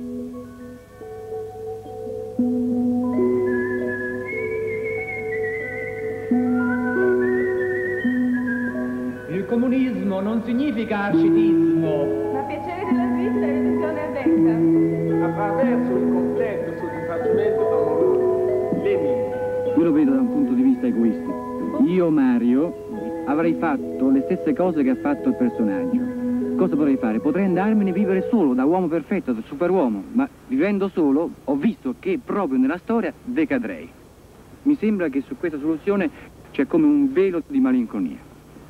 Il comunismo non significa ascetismo. Ma piacere della Svizzera è visione aperta. Attraverso il completo soddisfacimento amoroso. Lenin. Io lo vedo da un punto di vista egoistico. Io, Mario, avrei fatto le stesse cose che ha fatto il personaggio. Cosa potrei fare? Potrei andarmene a vivere solo, da uomo perfetto, da superuomo, ma vivendo solo ho visto che proprio nella storia decadrei. Mi sembra che su questa soluzione c'è come un velo di malinconia.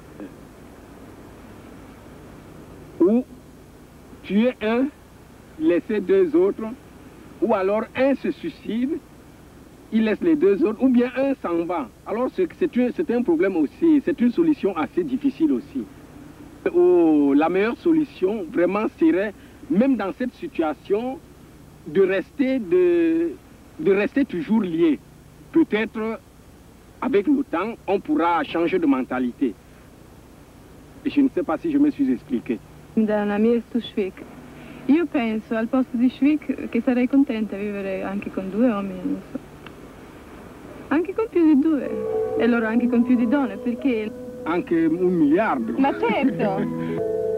Ou tu es un, laisser deux autres, ou alors un se suicide, il laisse les deux autres, ou bien un s'en va. Alors c'est un, un problème aussi, c'est une solution assez difficile aussi. Ou la meilleure solution vraiment serait, même dans cette situation, de rester, de, de rester toujours lié. Peut-être avec le temps, on pourra changer de mentalité. Et je ne sais pas si je me suis expliqué. Da mia su Schwick. Io penso al posto di Schwick che sarei contenta di vivere anche con due uomini, non so. Anche con più di due. E loro anche con più di donne, perché... Anche un miliardo. Ma certo!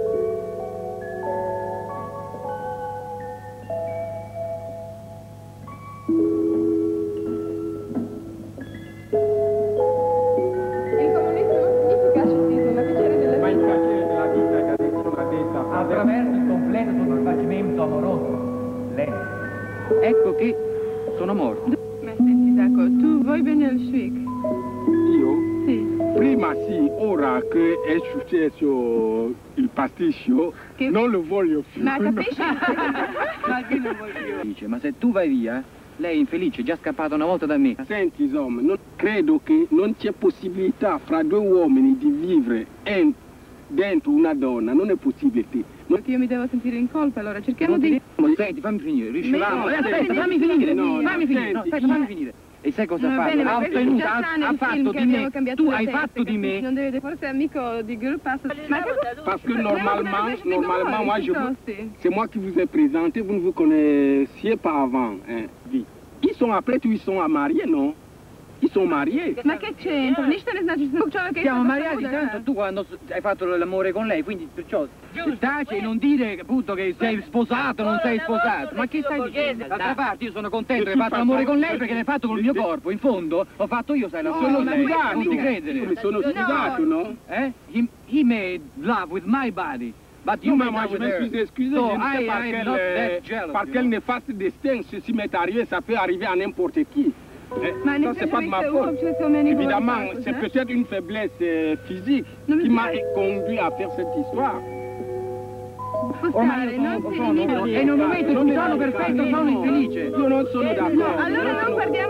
Attraverso il completo soddisfacimento amoroso. Lei. Ecco che sono morto. Ma senti, Daco, tu vuoi bene al Schwick? Io? Sì. Prima sì, ora che è successo il pasticcio, che... non lo voglio più. Ma capisci? Ma che non voglio più? Dice, ma se tu vai via, lei è infelice, è già scappata una volta da me. Senti, insomma, non credo che non c'è possibilità fra due uomini di vivere en... dentro una donna, non è possibile. Perché io mi devo sentire in colpa, allora cerchiamo di... Senti, fammi finire, riuscivamo. No, eh, aspetta, fammi finire, no, fammi finire, senti, no, aspetta, fammi finire. E sai cosa ha fatto? Bene, ha ottenuto, ha, ha fatto di me, tu hai testa, fatto di me... Non deve, forse è amico di Girl Pass. Ma parce que normalement, normalement, moi je vous... C'est moi qui vous ai présenté, vous ne vous connaissiez pas avant. Hein. Ils sont après tout, ils sont à marier, non? Ils sont mariés. Ma che c'entra? Niente ne значит, che siamo mariati tanto tu quando hai fatto l'amore con lei, quindi perciò taci e non dire appunto che sei sposato, non sei sposato. Ma che stai dicendo? D'altra parte io sono contento che hai fatto l'amore con lei perché l'hai fatto col mio corpo. In fondo ho fatto io, sai, l'amore con lei. Non ti credere. Io mi sono scusato, no? Eh? He, he made love with my body. But you non, moi je me suis excusé, so, je ne sais pas quel, par quel néfaste destin ceci m'est arrivé, ça peut arriver à n'importe qui. Eh, ça, c'est pas de ma faute. Évidemment, c'est peut-être une faiblesse euh, physique qui m'a conduit à faire cette histoire. Ormai non sono, e in un momento in cui sono perfetto sono infelice. Io non sono d'accordo. No, allora non guardiamo...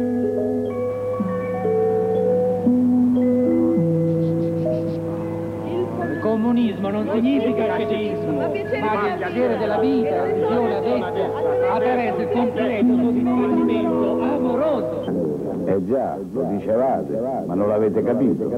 Il comunismo non significa ascetismo, ma il piacere della vita, la visione adetta, attraverso il completo soddisfacimento amoroso. Eh già, lo dicevate, ma non l'avete capito.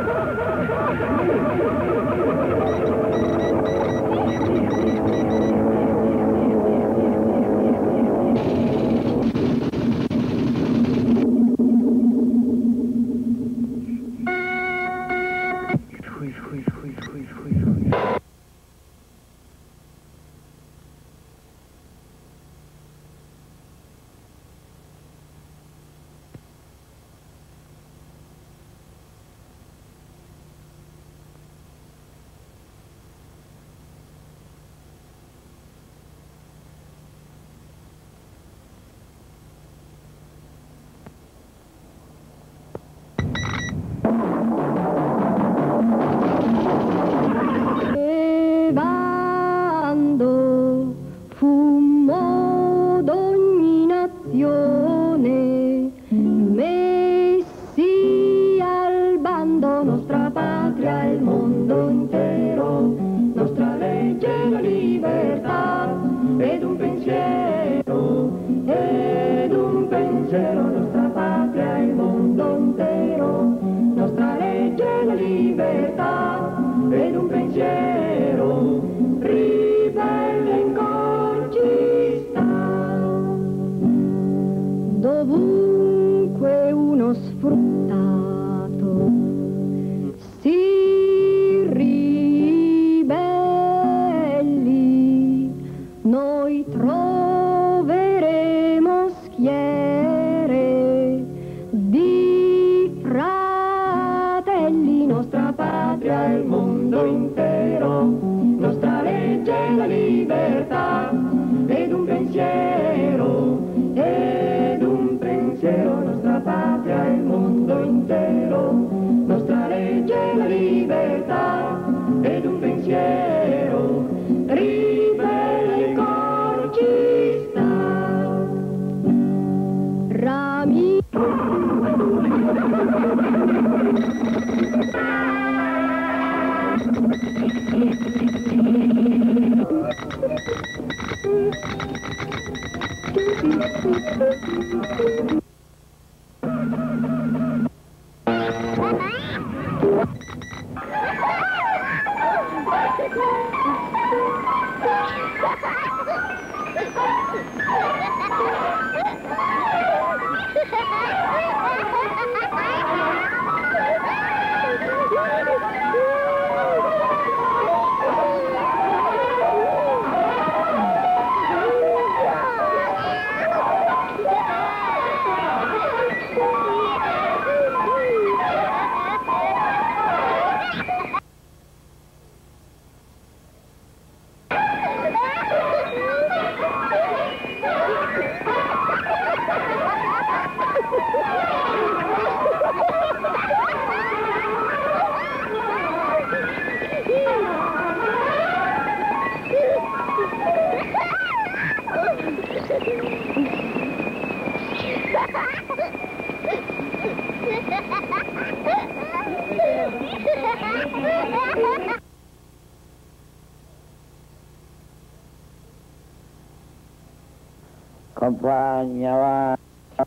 Compagna, va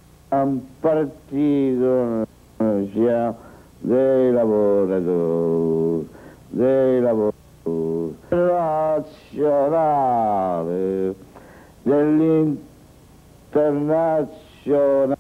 un partito sia dei lavoratori, dei lavoratori, nazionale, dell'internazionale.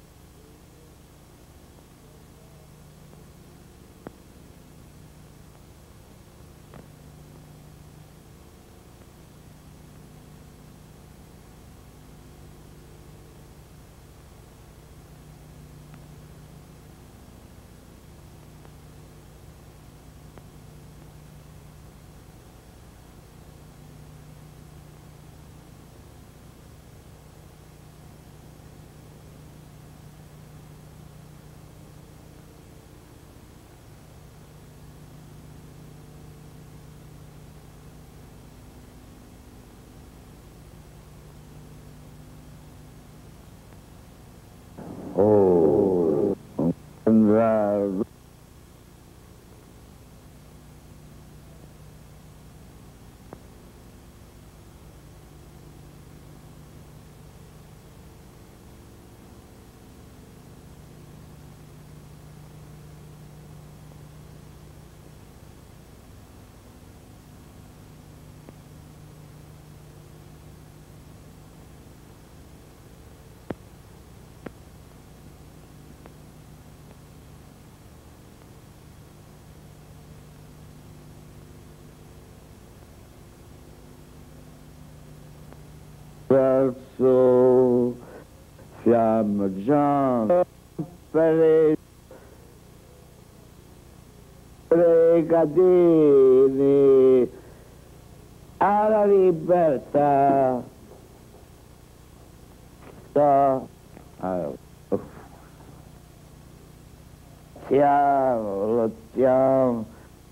Oh, andrà. verso fiammeggiante per le catene alla libertà. Lottiamo, lottiamo.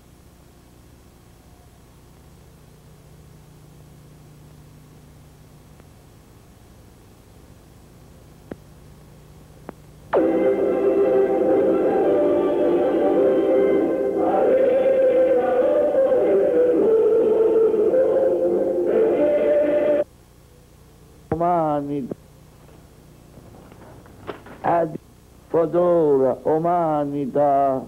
Umanità, ad futura umanità,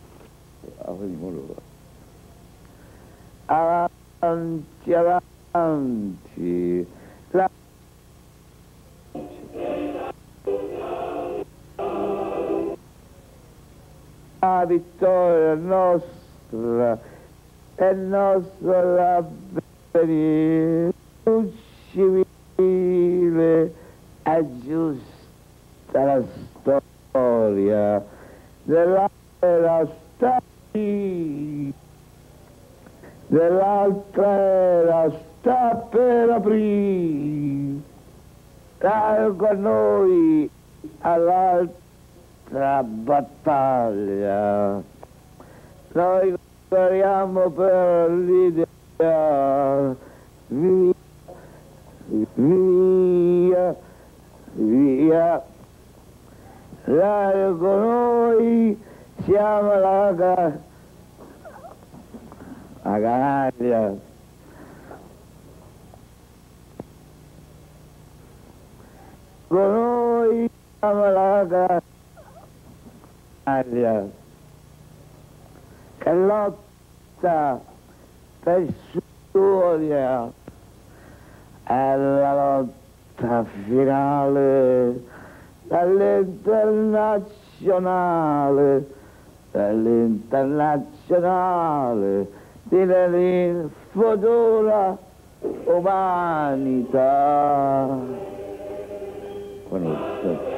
avanti, avanti, la, la vittoria nostra è nostra l'avvenire civile è giusta la storia dell'altra sta dell'altra era sta per aprire dai con noi all'altra battaglia noi corriamo per l'idea via via via là con noi siamo la, la canaglia con noi siamo la canaglia che lotta per storia è la lotta finale dall'internazionale, dall'internazionale della futura umanità. Buonissimo.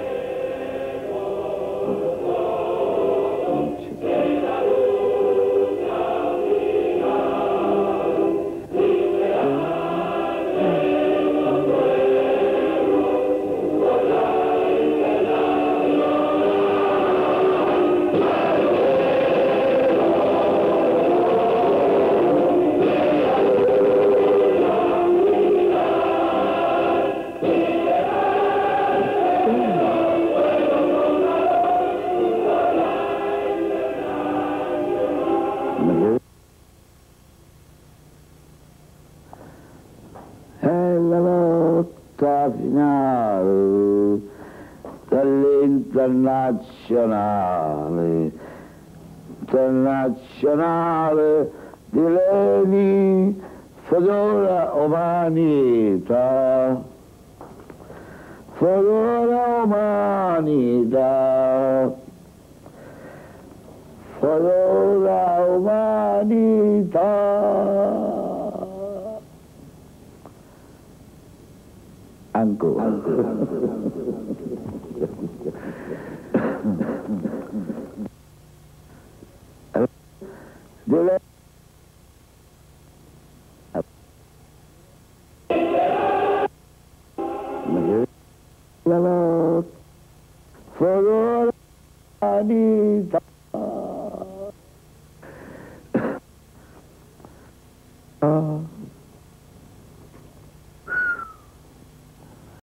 Finale dell'internazionale internazionale di Leni futura umanità futura umanità futura umanità. Ancora. Deve... La lotta for l'umanità. Ah.